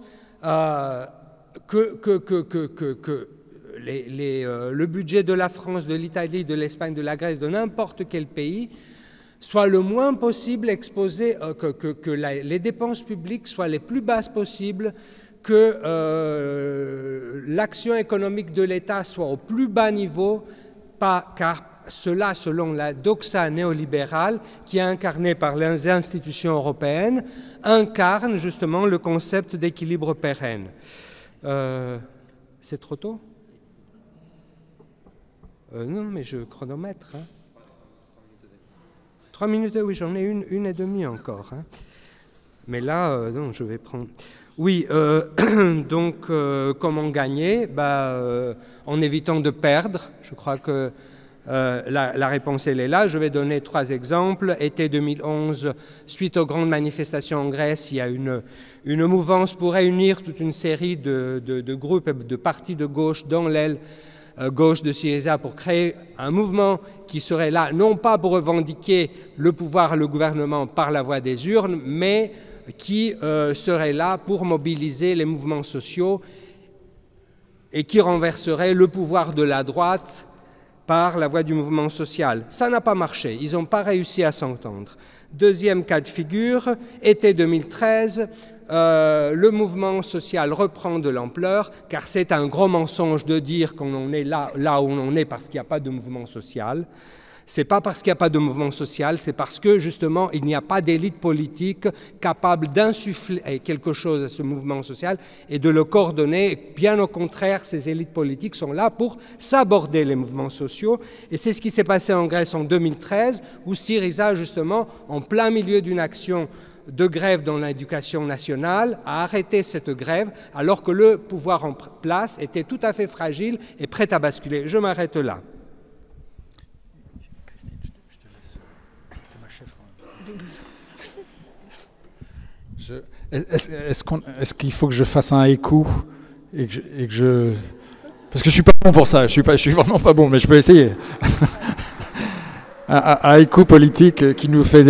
le budget de la France, de l'Italie, de l'Espagne, de la Grèce, de n'importe quel pays, soit le moins possible exposé, que les dépenses publiques soient les plus basses possibles, que l'action économique de l'État soit au plus bas niveau, car cela, selon la doxa néolibérale qui est incarnée par les institutions européennes, incarne justement le concept d'équilibre pérenne. C'est trop tôt? Non, mais je chronomètre. 3 minutes, oui, j'en ai une et demie encore. Mais là, non, je vais prendre... Oui, donc comment gagner? En évitant de perdre. Je crois que la réponse, elle est là. Je vais donner 3 exemples. Été 2011, suite aux grandes manifestations en Grèce, il y a une mouvance pour réunir toute une série de groupes, de partis de gauche dans l'aile gauche de Syriza pour créer un mouvement qui serait là, non pas pour revendiquer le pouvoir, le gouvernement par la voie des urnes, mais qui serait là pour mobiliser les mouvements sociaux et qui renverserait le pouvoir de la droite par la voie du mouvement social. Ça n'a pas marché, ils n'ont pas réussi à s'entendre. Deuxième cas de figure, été 2013, le mouvement social reprend de l'ampleur, car c'est un gros mensonge de dire qu'on en est là où on en est parce qu'il n'y a pas de mouvement social. Ce n'est pas parce qu'il n'y a pas de mouvement social, c'est parce que justement il n'y a pas d'élite politique capable d'insuffler quelque chose à ce mouvement social et de le coordonner. Bien au contraire, ces élites politiques sont là pour s'aborder les mouvements sociaux. Et c'est ce qui s'est passé en Grèce en 2013, où Syriza, justement, en plein milieu d'une action de grève dans l'éducation nationale, a arrêté cette grève alors que le pouvoir en place était tout à fait fragile et prêt à basculer. Je m'arrête là. Est-ce qu'il faut que je fasse un écho et que je... Parce que je suis pas bon pour ça, je suis vraiment pas bon, mais je peux essayer. un écho politique qui nous fait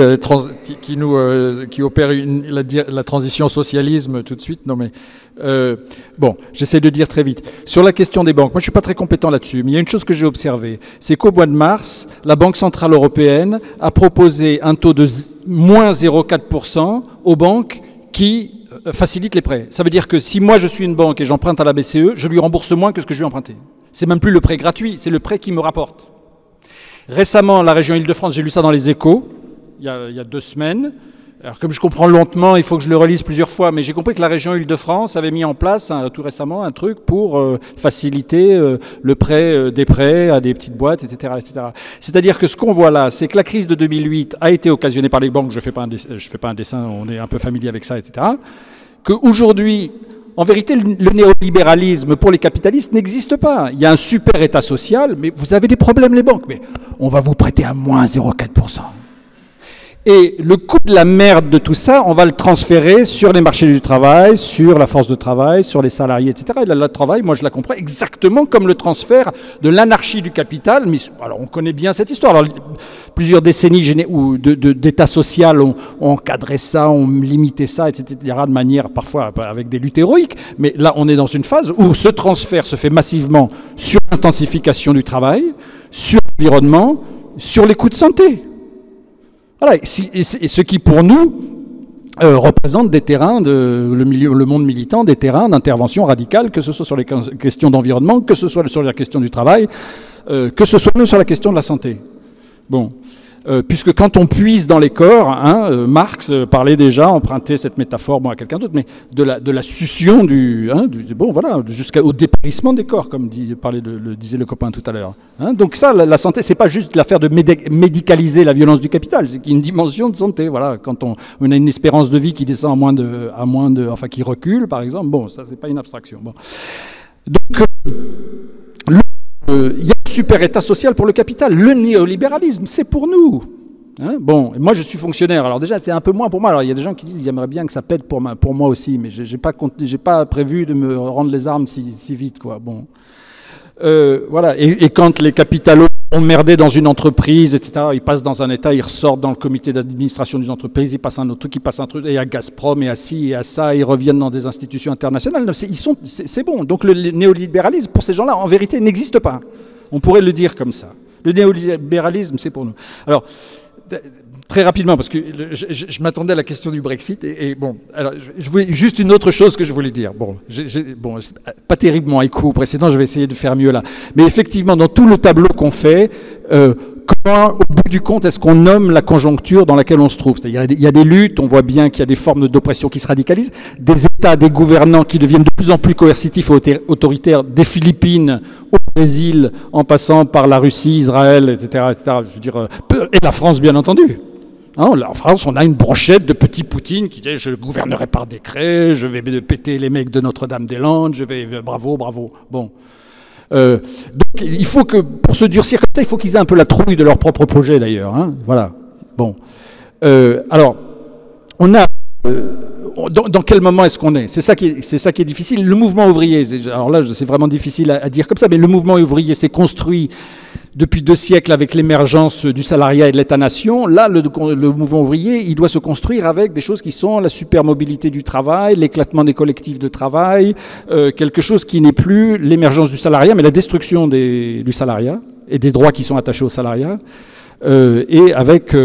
qui opère la transition au socialisme tout de suite. Non mais bon, j'essaie de dire très vite. Sur la question des banques, moi je suis pas très compétent là-dessus, mais il y a une chose que j'ai observée, c'est qu'au mois de mars, la Banque centrale européenne a proposé un taux de moins 0,4% aux banques qui facilitent les prêts. Ça veut dire que si moi je suis une banque et j'emprunte à la BCE, je lui rembourse moins que ce que je lui ai emprunté. C'est même plus le prêt gratuit, c'est le prêt qui me rapporte. Récemment, la région Île-de-France, j'ai lu ça dans les Échos, il y a 2 semaines. Alors comme je comprends lentement, il faut que je le relise plusieurs fois, mais j'ai compris que la région Île-de-France avait mis en place tout récemment un truc pour faciliter le prêt des prêts à des petites boîtes, etc. etc. C'est-à-dire que ce qu'on voit là, c'est que la crise de 2008 a été occasionnée par les banques, je fais pas un dessin, on est un peu familier avec ça, etc. Qu'aujourd'hui, en vérité, le néolibéralisme pour les capitalistes n'existe pas. Il y a un super état social, mais vous avez des problèmes les banques. Mais on va vous prêter à moins 0,4%. Et le coût de la merde de tout ça, on va le transférer sur les marchés du travail, sur la force de travail, sur les salariés, etc. Et la loi de travail, moi je la comprends exactement comme le transfert de l'anarchie du capital. Mais alors on connaît bien cette histoire. Alors, plusieurs décennies d'état social ont encadré ça, ont limité ça, etc. de manière parfois avec des luttes héroïques. Mais là on est dans une phase où ce transfert se fait massivement sur l'intensification du travail, sur l'environnement, sur les coûts de santé. Voilà, et ce qui pour nous représente des terrains, le monde militant, des terrains d'intervention radicale, que ce soit sur les questions d'environnement, que ce soit sur la question du travail, que ce soit même sur la question de la santé. Bon, puisque quand on puise dans les corps, Marx parlait déjà, empruntait cette métaphore à quelqu'un d'autre, mais de la succion bon voilà, jusqu'au dépérissement des corps, comme disait le copain tout à l'heure. Donc ça, la santé, c'est pas juste l'affaire de médicaliser la violence du capital, c'est qu'il y a une dimension de santé. Voilà, quand on a une espérance de vie qui descend enfin qui recule, par exemple, bon, ça c'est pas une abstraction. Bon. Donc il y a un super état social pour le capital. Le néolibéralisme, c'est pour nous. Bon, moi je suis fonctionnaire, alors déjà c'est un peu moins pour moi. Alors il y a des gens qui disent qu'ils aimeraient bien que ça pète pour moi aussi, mais j'ai pas prévu de me rendre les armes si vite, quoi. Bon, voilà. Et quand les capitalo emmerdés dans une entreprise, etc. Ils passent dans un État, ils ressortent dans le comité d'administration d'une entreprise, ils passent un autre truc, ils passent un truc, et à Gazprom, et à ci, et à ça, ils reviennent dans des institutions internationales. C'est bon. Donc le néolibéralisme, pour ces gens-là, en vérité, n'existe pas. On pourrait le dire comme ça. Le néolibéralisme, c'est pour nous. Alors, très rapidement, parce que je m'attendais à la question du Brexit, et bon, alors je voulais juste une autre chose que je voulais dire. Bon, pas terriblement écho au précédent, je vais essayer de faire mieux là. Mais effectivement, dans tout le tableau qu'on fait, comment, au bout du compte, est-ce qu'on nomme la conjoncture dans laquelle on se trouve? C'est-à-dire, il y a des luttes, on voit bien qu'il y a des formes d'oppression qui se radicalisent, des États, des gouvernants qui deviennent de plus en plus coercitifs et autoritaires, des Philippines au Brésil, en passant par la Russie, Israël, etc., etc. Je veux dire, et la France, bien entendu. Hein, en France, on a une brochette de petits Poutine qui dit « je gouvernerai par décret, je vais péter les mecs de Notre-Dame-des-Landes, je vais... bravo, bravo ». Bon. Donc il faut que, pour se durcir comme ça, il faut qu'ils aient un peu la trouille de leur propre projet d'ailleurs. Hein, voilà. Bon. Alors, on a... dans quel moment est-ce qu'on est? C'est ça qui est difficile. Le mouvement ouvrier, alors là c'est vraiment difficile à dire comme ça, mais le mouvement ouvrier s'est construit depuis 2 siècles avec l'émergence du salariat et de l'État-nation. Là, le mouvement ouvrier, il doit se construire avec des choses qui sont la supermobilité du travail, l'éclatement des collectifs de travail, quelque chose qui n'est plus l'émergence du salariat, mais la destruction du salariat et des droits qui sont attachés au salariat, et avec...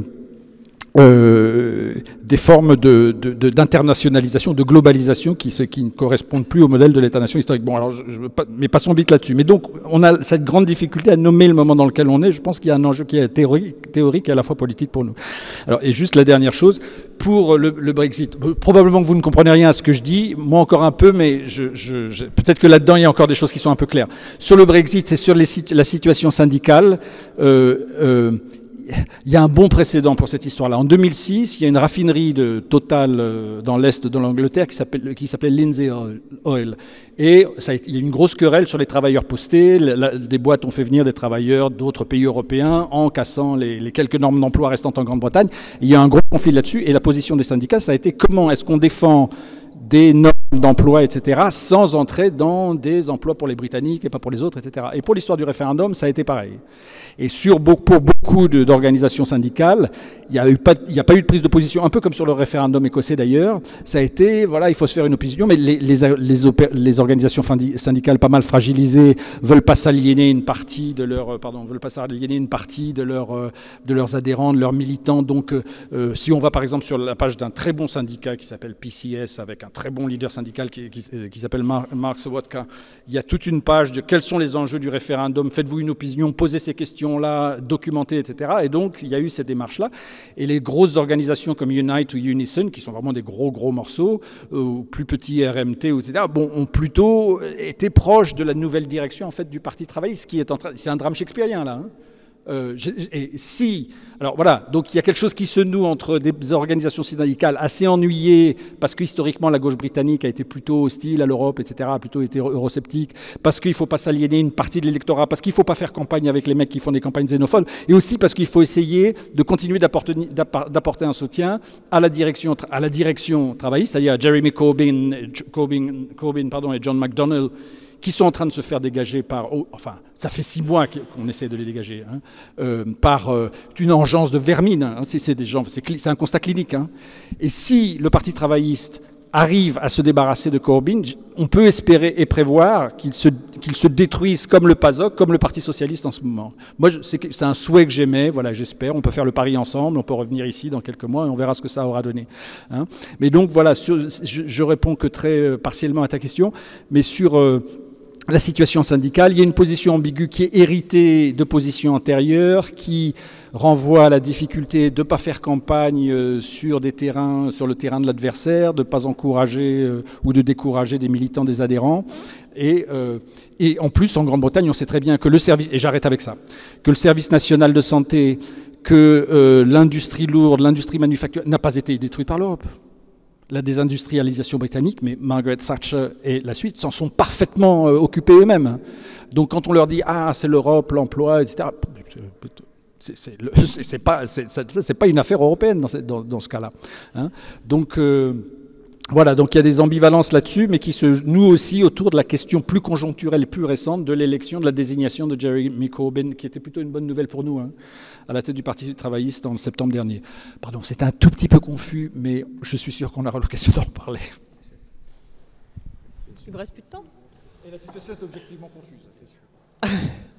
des formes d'internationalisation, de globalisation qui ne correspondent plus au modèle de l'État-nation historique. Bon, alors, mais passons vite là-dessus. Mais donc, on a cette grande difficulté à nommer le moment dans lequel on est. Je pense qu'il y a un enjeu qui est théorique et à la fois politique pour nous. Alors, et juste la dernière chose, pour le Brexit, probablement que vous ne comprenez rien à ce que je dis, moi encore un peu, mais peut-être que là-dedans, il y a encore des choses qui sont un peu claires. Sur le Brexit et sur la situation syndicale, il y a un bon précédent pour cette histoire-là. En 2006, il y a une raffinerie de Total dans l'est de l'Angleterre qui s'appelait Lindsay Oil. Et il y a une grosse querelle sur les travailleurs postés. Des boîtes ont fait venir des travailleurs d'autres pays européens en cassant les quelques normes d'emploi restantes en Grande-Bretagne. Il y a un gros conflit là-dessus. Et la position des syndicats, ça a été comment est-ce qu'on défend des normes d'emploi, etc., sans entrer dans des emplois pour les Britanniques et pas pour les autres, etc. Et pour l'histoire du référendum, ça a été pareil. Et pour beaucoup d'organisations syndicales, il n'y a pas eu de prise de position, un peu comme sur le référendum écossais d'ailleurs. Ça a été, voilà, il faut se faire une opposition, mais les organisations syndicales pas mal fragilisées veulent pas s'aliéner une partie de leurs adhérents, de leurs militants. Donc, si on va par exemple sur la page d'un très bon syndicat qui s'appelle PCS, avec un très bon leader syndical qui s'appelle Mark Sobotka, il y a toute une page de quels sont les enjeux du référendum, faites-vous une opinion, posez ces questions-là, documentez, etc. Et donc, il y a eu cette démarche-là. Et les grosses organisations comme Unite ou Unison, qui sont vraiment des gros morceaux, ou plus petits RMT, etc., bon, ont plutôt été proches de la nouvelle direction en fait, du Parti travailliste, qui est c'est un drame shakespearien, là. Hein. Alors voilà, donc il y a quelque chose qui se noue entre des organisations syndicales assez ennuyées, parce que historiquement la gauche britannique a été plutôt hostile à l'Europe, etc., a plutôt été eurosceptique, parce qu'il ne faut pas s'aliéner une partie de l'électorat, parce qu'il ne faut pas faire campagne avec les mecs qui font des campagnes xénophobes, et aussi parce qu'il faut essayer de continuer d'apporter un soutien à la direction travailliste, c'est-à-dire à Jeremy Corbyn et John McDonnell, qui sont en train de se faire dégager enfin, ça fait 6 mois qu'on essaie de les dégager, hein, par une engeance de vermine. Hein, c'est un constat clinique. Hein. Et si le Parti travailliste arrive à se débarrasser de Corbyn, on peut espérer et prévoir qu'il se détruise comme le PASOK, comme le Parti socialiste en ce moment. Moi, c'est un souhait que j'aimais, voilà, j'espère. On peut faire le pari ensemble, on peut revenir ici dans quelques mois et on verra ce que ça aura donné. Hein. Mais donc voilà, je réponds que très partiellement à ta question, mais sur... la situation syndicale, il y a une position ambiguë qui est héritée de positions antérieures, qui renvoie à la difficulté de ne pas faire campagne sur le terrain de l'adversaire, de ne pas encourager ou de décourager des militants, des adhérents. Et en plus, en Grande-Bretagne, on sait très bien que le service, et j'arrête avec ça, que le service national de santé, que l'industrie lourde, l'industrie manufacturière n'a pas été détruite par l'Europe. La désindustrialisation britannique, mais Margaret Thatcher et la suite s'en sont parfaitement occupés eux-mêmes. Donc quand on leur dit « Ah, c'est l'Europe, l'emploi, etc. » c'est pas une affaire européenne dans ce cas-là. Hein. Donc Voilà, donc il y a des ambivalences là-dessus, mais qui se nouent aussi autour de la question plus conjoncturelle, plus récente de l'élection, de la désignation de Jeremy Corbyn, qui était plutôt une bonne nouvelle pour nous, hein, à la tête du Parti travailliste en septembre dernier. Pardon, c'est un tout petit peu confus, mais je suis sûr qu'on aura l'occasion d'en reparler. Il me reste plus de temps. Et la situation est objectivement confuse, c'est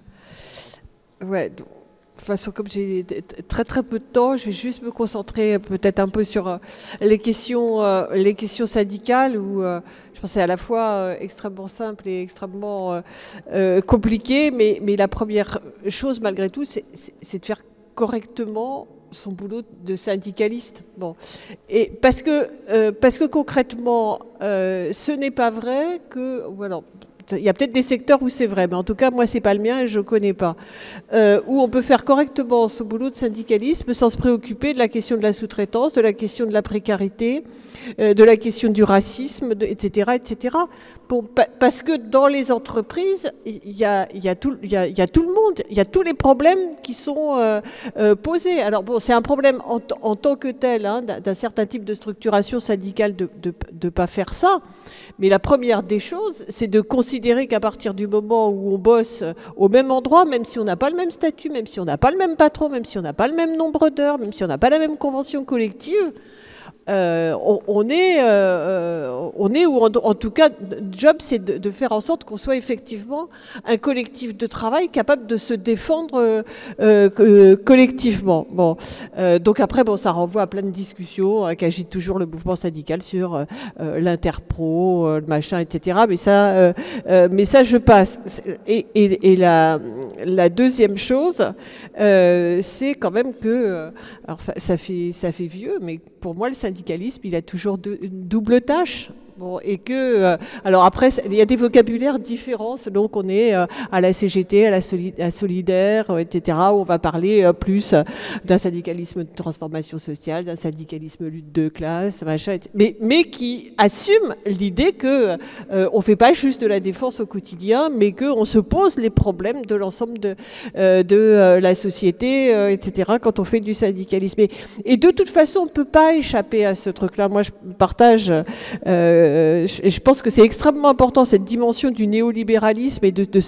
sûr. Ouais, de toute façon, comme j'ai très peu de temps, je vais juste me concentrer peut-être un peu sur les questions syndicales où je pense c'est à la fois extrêmement simple et extrêmement compliqué, mais la première chose malgré tout, c'est de faire correctement son boulot de syndicaliste. Bon, et parce que concrètement, ce n'est pas vrai que voilà. Il y a peut-être des secteurs où c'est vrai, mais en tout cas, moi, c'est pas le mien et je ne connais pas. Où on peut faire correctement ce boulot de syndicalisme sans se préoccuper de la question de la sous-traitance, de la question de la précarité, de la question du racisme, etc., etc. Bon, parce que dans les entreprises, il y a tout le monde, il y a tous les problèmes qui sont posés. Alors bon, c'est un problème en tant que tel, hein, d'un certain type de structuration syndicale de ne pas faire ça. Mais la première des choses, c'est de considérer qu'à partir du moment où on bosse au même endroit, même si on n'a pas le même statut, même si on n'a pas le même patron, même si on n'a pas le même nombre d'heures, même si on n'a pas la même convention collective, on est où en tout cas, le job, c'est de faire en sorte qu'on soit effectivement un collectif de travail capable de se défendre collectivement. Bon, donc après, bon, ça renvoie à plein de discussions qu'agite toujours le mouvement syndical sur l'interpro, le machin, etc. Mais ça, je passe. Et la deuxième chose, c'est quand même que, alors ça fait vieux, mais pour moi, le syndicalisme, il a toujours une double tâche. Bon, et que, alors après, il y a des vocabulaires différents selon qu'on est à la CGT, à la Solidaire, etc., où on va parler plus d'un syndicalisme de transformation sociale, d'un syndicalisme lutte de classe, machin, mais qui assume l'idée que on fait pas juste de la défense au quotidien, mais qu'on se pose les problèmes de l'ensemble de la société, etc., quand on fait du syndicalisme. Et de toute façon, on peut pas échapper à ce truc-là. Moi, je partage... je pense que c'est extrêmement important, cette dimension du néolibéralisme et de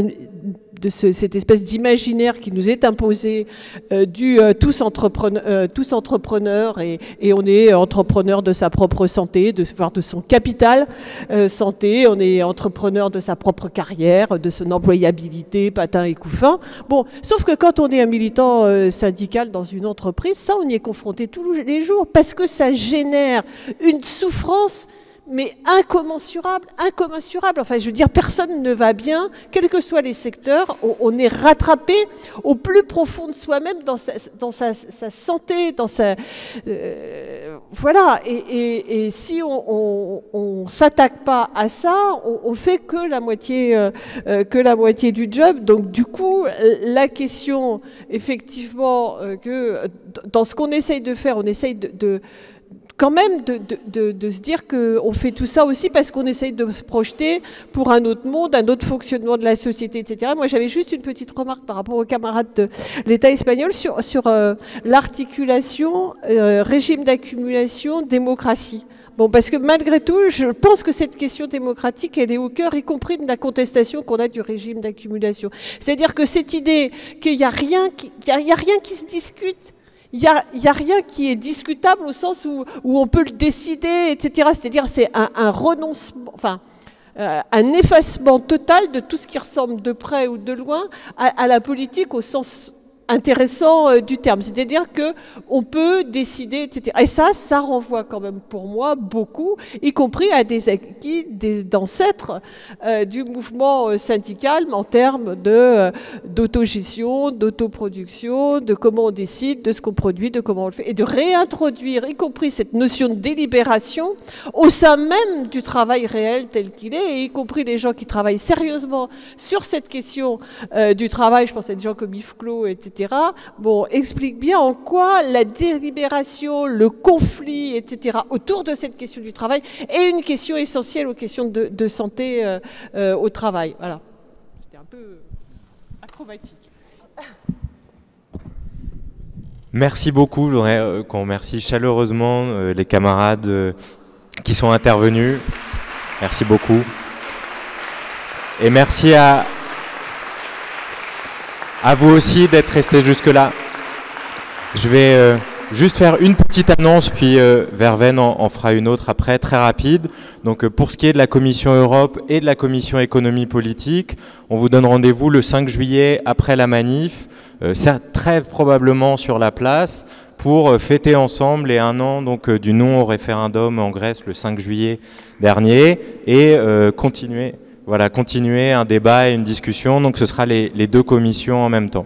cette espèce d'imaginaire qui nous est imposé tous entrepreneurs et on est entrepreneur de sa propre santé, voire de son capital santé, on est entrepreneur de sa propre carrière, de son employabilité, patin et couffin. Bon, sauf que quand on est un militant syndical dans une entreprise, ça on y est confronté tous les jours parce que ça génère une souffrance mais incommensurable. Enfin, je veux dire, personne ne va bien, quels que soient les secteurs, on est rattrapé au plus profond de soi-même dans sa santé, dans sa... voilà, et si on s'attaque pas à ça, on fait que la moitié du job. Donc du coup, la question, effectivement, que dans ce qu'on essaye de faire, on essaye quand même de se dire qu'on fait tout ça aussi parce qu'on essaye de se projeter pour un autre monde, un autre fonctionnement de la société, etc. Moi, j'avais juste une petite remarque par rapport aux camarades de l'État espagnol sur l'articulation régime d'accumulation, démocratie. Bon, parce que malgré tout, je pense que cette question démocratique, elle est au cœur, y compris de la contestation qu'on a du régime d'accumulation. C'est-à-dire que cette idée qu'il n'y a rien qui se discute, il n'y a rien qui est discutable au sens où on peut le décider, etc. C'est-à-dire c'est un renoncement, enfin un effacement total de tout ce qui ressemble de près ou de loin à la politique au sens intéressant du terme. C'est-à-dire qu'on peut décider, etc. Et ça renvoie quand même pour moi beaucoup, y compris à des acquis d'ancêtres du mouvement syndical en termes d'autogestion, d'autoproduction, de comment on décide, de ce qu'on produit, de comment on le fait, et de réintroduire, y compris cette notion de délibération, au sein même du travail réel tel qu'il est, et y compris les gens qui travaillent sérieusement sur cette question du travail, je pense à des gens comme Yves Clos, etc., bon, explique bien en quoi la délibération, le conflit, etc., autour de cette question du travail est une question essentielle aux questions de santé au travail. Voilà. C'était un peu acrobatique. Merci beaucoup. Je voudrais qu'on remercie chaleureusement les camarades qui sont intervenus. Merci beaucoup. Et merci à vous aussi d'être restés jusque-là. Je vais juste faire une petite annonce, puis Verven en fera une autre après, très rapide. Donc pour ce qui est de la Commission Europe et de la Commission Économie Politique, on vous donne rendez-vous le 5 juillet après la manif, très probablement sur la place, pour fêter ensemble les 1 an donc, du non au référendum en Grèce le 5 juillet dernier et continuer un débat et une discussion. Donc ce sera les 2 commissions en même temps.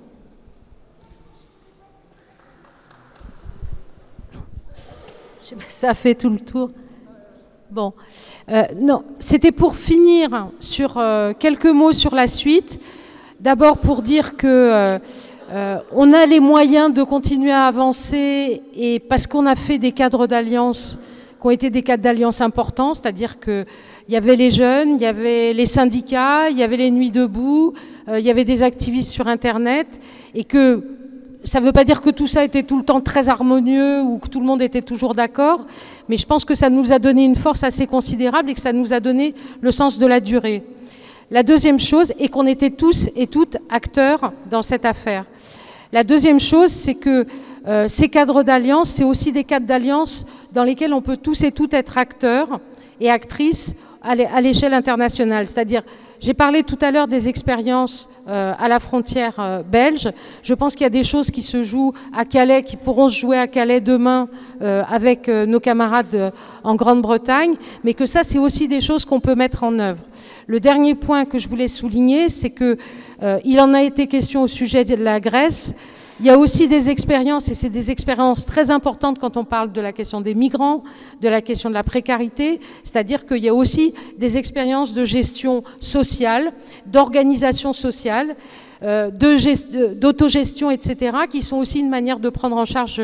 Ça fait tout le tour. Bon, non, c'était pour finir sur quelques mots sur la suite. D'abord pour dire que on a les moyens de continuer à avancer et parce qu'on a fait des cadres d'alliance qui ont été des cadres d'alliance importants, c'est-à-dire qu'il y avait les jeunes, il y avait les syndicats, il y avait les nuits debout, il y avait des activistes sur Internet et que ça ne veut pas dire que tout ça était tout le temps très harmonieux ou que tout le monde était toujours d'accord, mais je pense que ça nous a donné une force assez considérable et que ça nous a donné le sens de la durée. La deuxième chose est qu'on était tous et toutes acteurs dans cette affaire. La deuxième chose, c'est que ces cadres d'alliance, c'est aussi des cadres d'alliance dans lesquels on peut tous et toutes être acteurs et actrices à l'échelle internationale. C'est-à-dire, j'ai parlé tout à l'heure des expériences à la frontière belge. Je pense qu'il y a des choses qui se jouent à Calais, qui pourront se jouer à Calais demain avec nos camarades en Grande-Bretagne, mais que ça, c'est aussi des choses qu'on peut mettre en œuvre. Le dernier point que je voulais souligner, c'est que il en a été question au sujet de la Grèce. Il y a aussi des expériences, et c'est des expériences très importantes quand on parle de la question des migrants, de la question de la précarité, c'est-à-dire qu'il y a aussi des expériences de gestion sociale, d'organisation sociale, d'autogestion, etc., qui sont aussi une manière de prendre en charge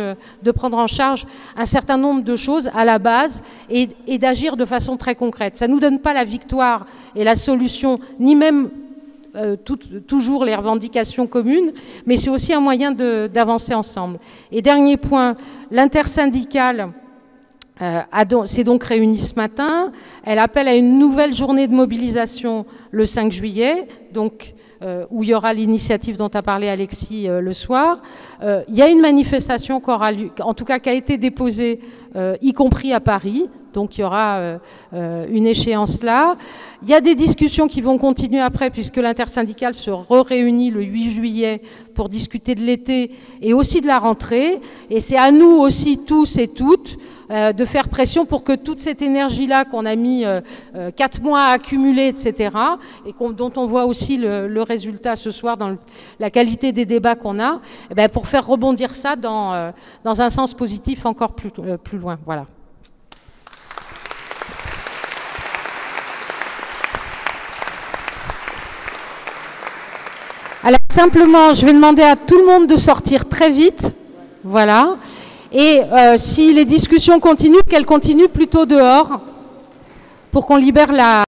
un certain nombre de choses à la base et d'agir de façon très concrète. Ça ne nous donne pas la victoire et la solution, ni même toujours les revendications communes, mais c'est aussi un moyen d'avancer ensemble. Et dernier point, l'intersyndicale s'est donc réunie ce matin. Elle appelle à une nouvelle journée de mobilisation le 5 juillet, donc où il y aura l'initiative dont a parlé Alexis le soir. Il y a une manifestation qui aura lieu, en tout cas qui a été déposée, y compris à Paris. Donc il y aura une échéance là. Il y a des discussions qui vont continuer après puisque l'intersyndicale se réunit le 8 juillet pour discuter de l'été et aussi de la rentrée. Et c'est à nous aussi, tous et toutes, de faire pression pour que toute cette énergie-là qu'on a mis 4 mois à accumuler, etc., et dont on voit aussi le résultat ce soir dans la qualité des débats qu'on a, eh bien, pour faire rebondir ça dans un sens positif encore plus loin. Voilà. Alors simplement, je vais demander à tout le monde de sortir très vite, voilà, et si les discussions continuent, qu'elles continuent plutôt dehors, pour qu'on libère la...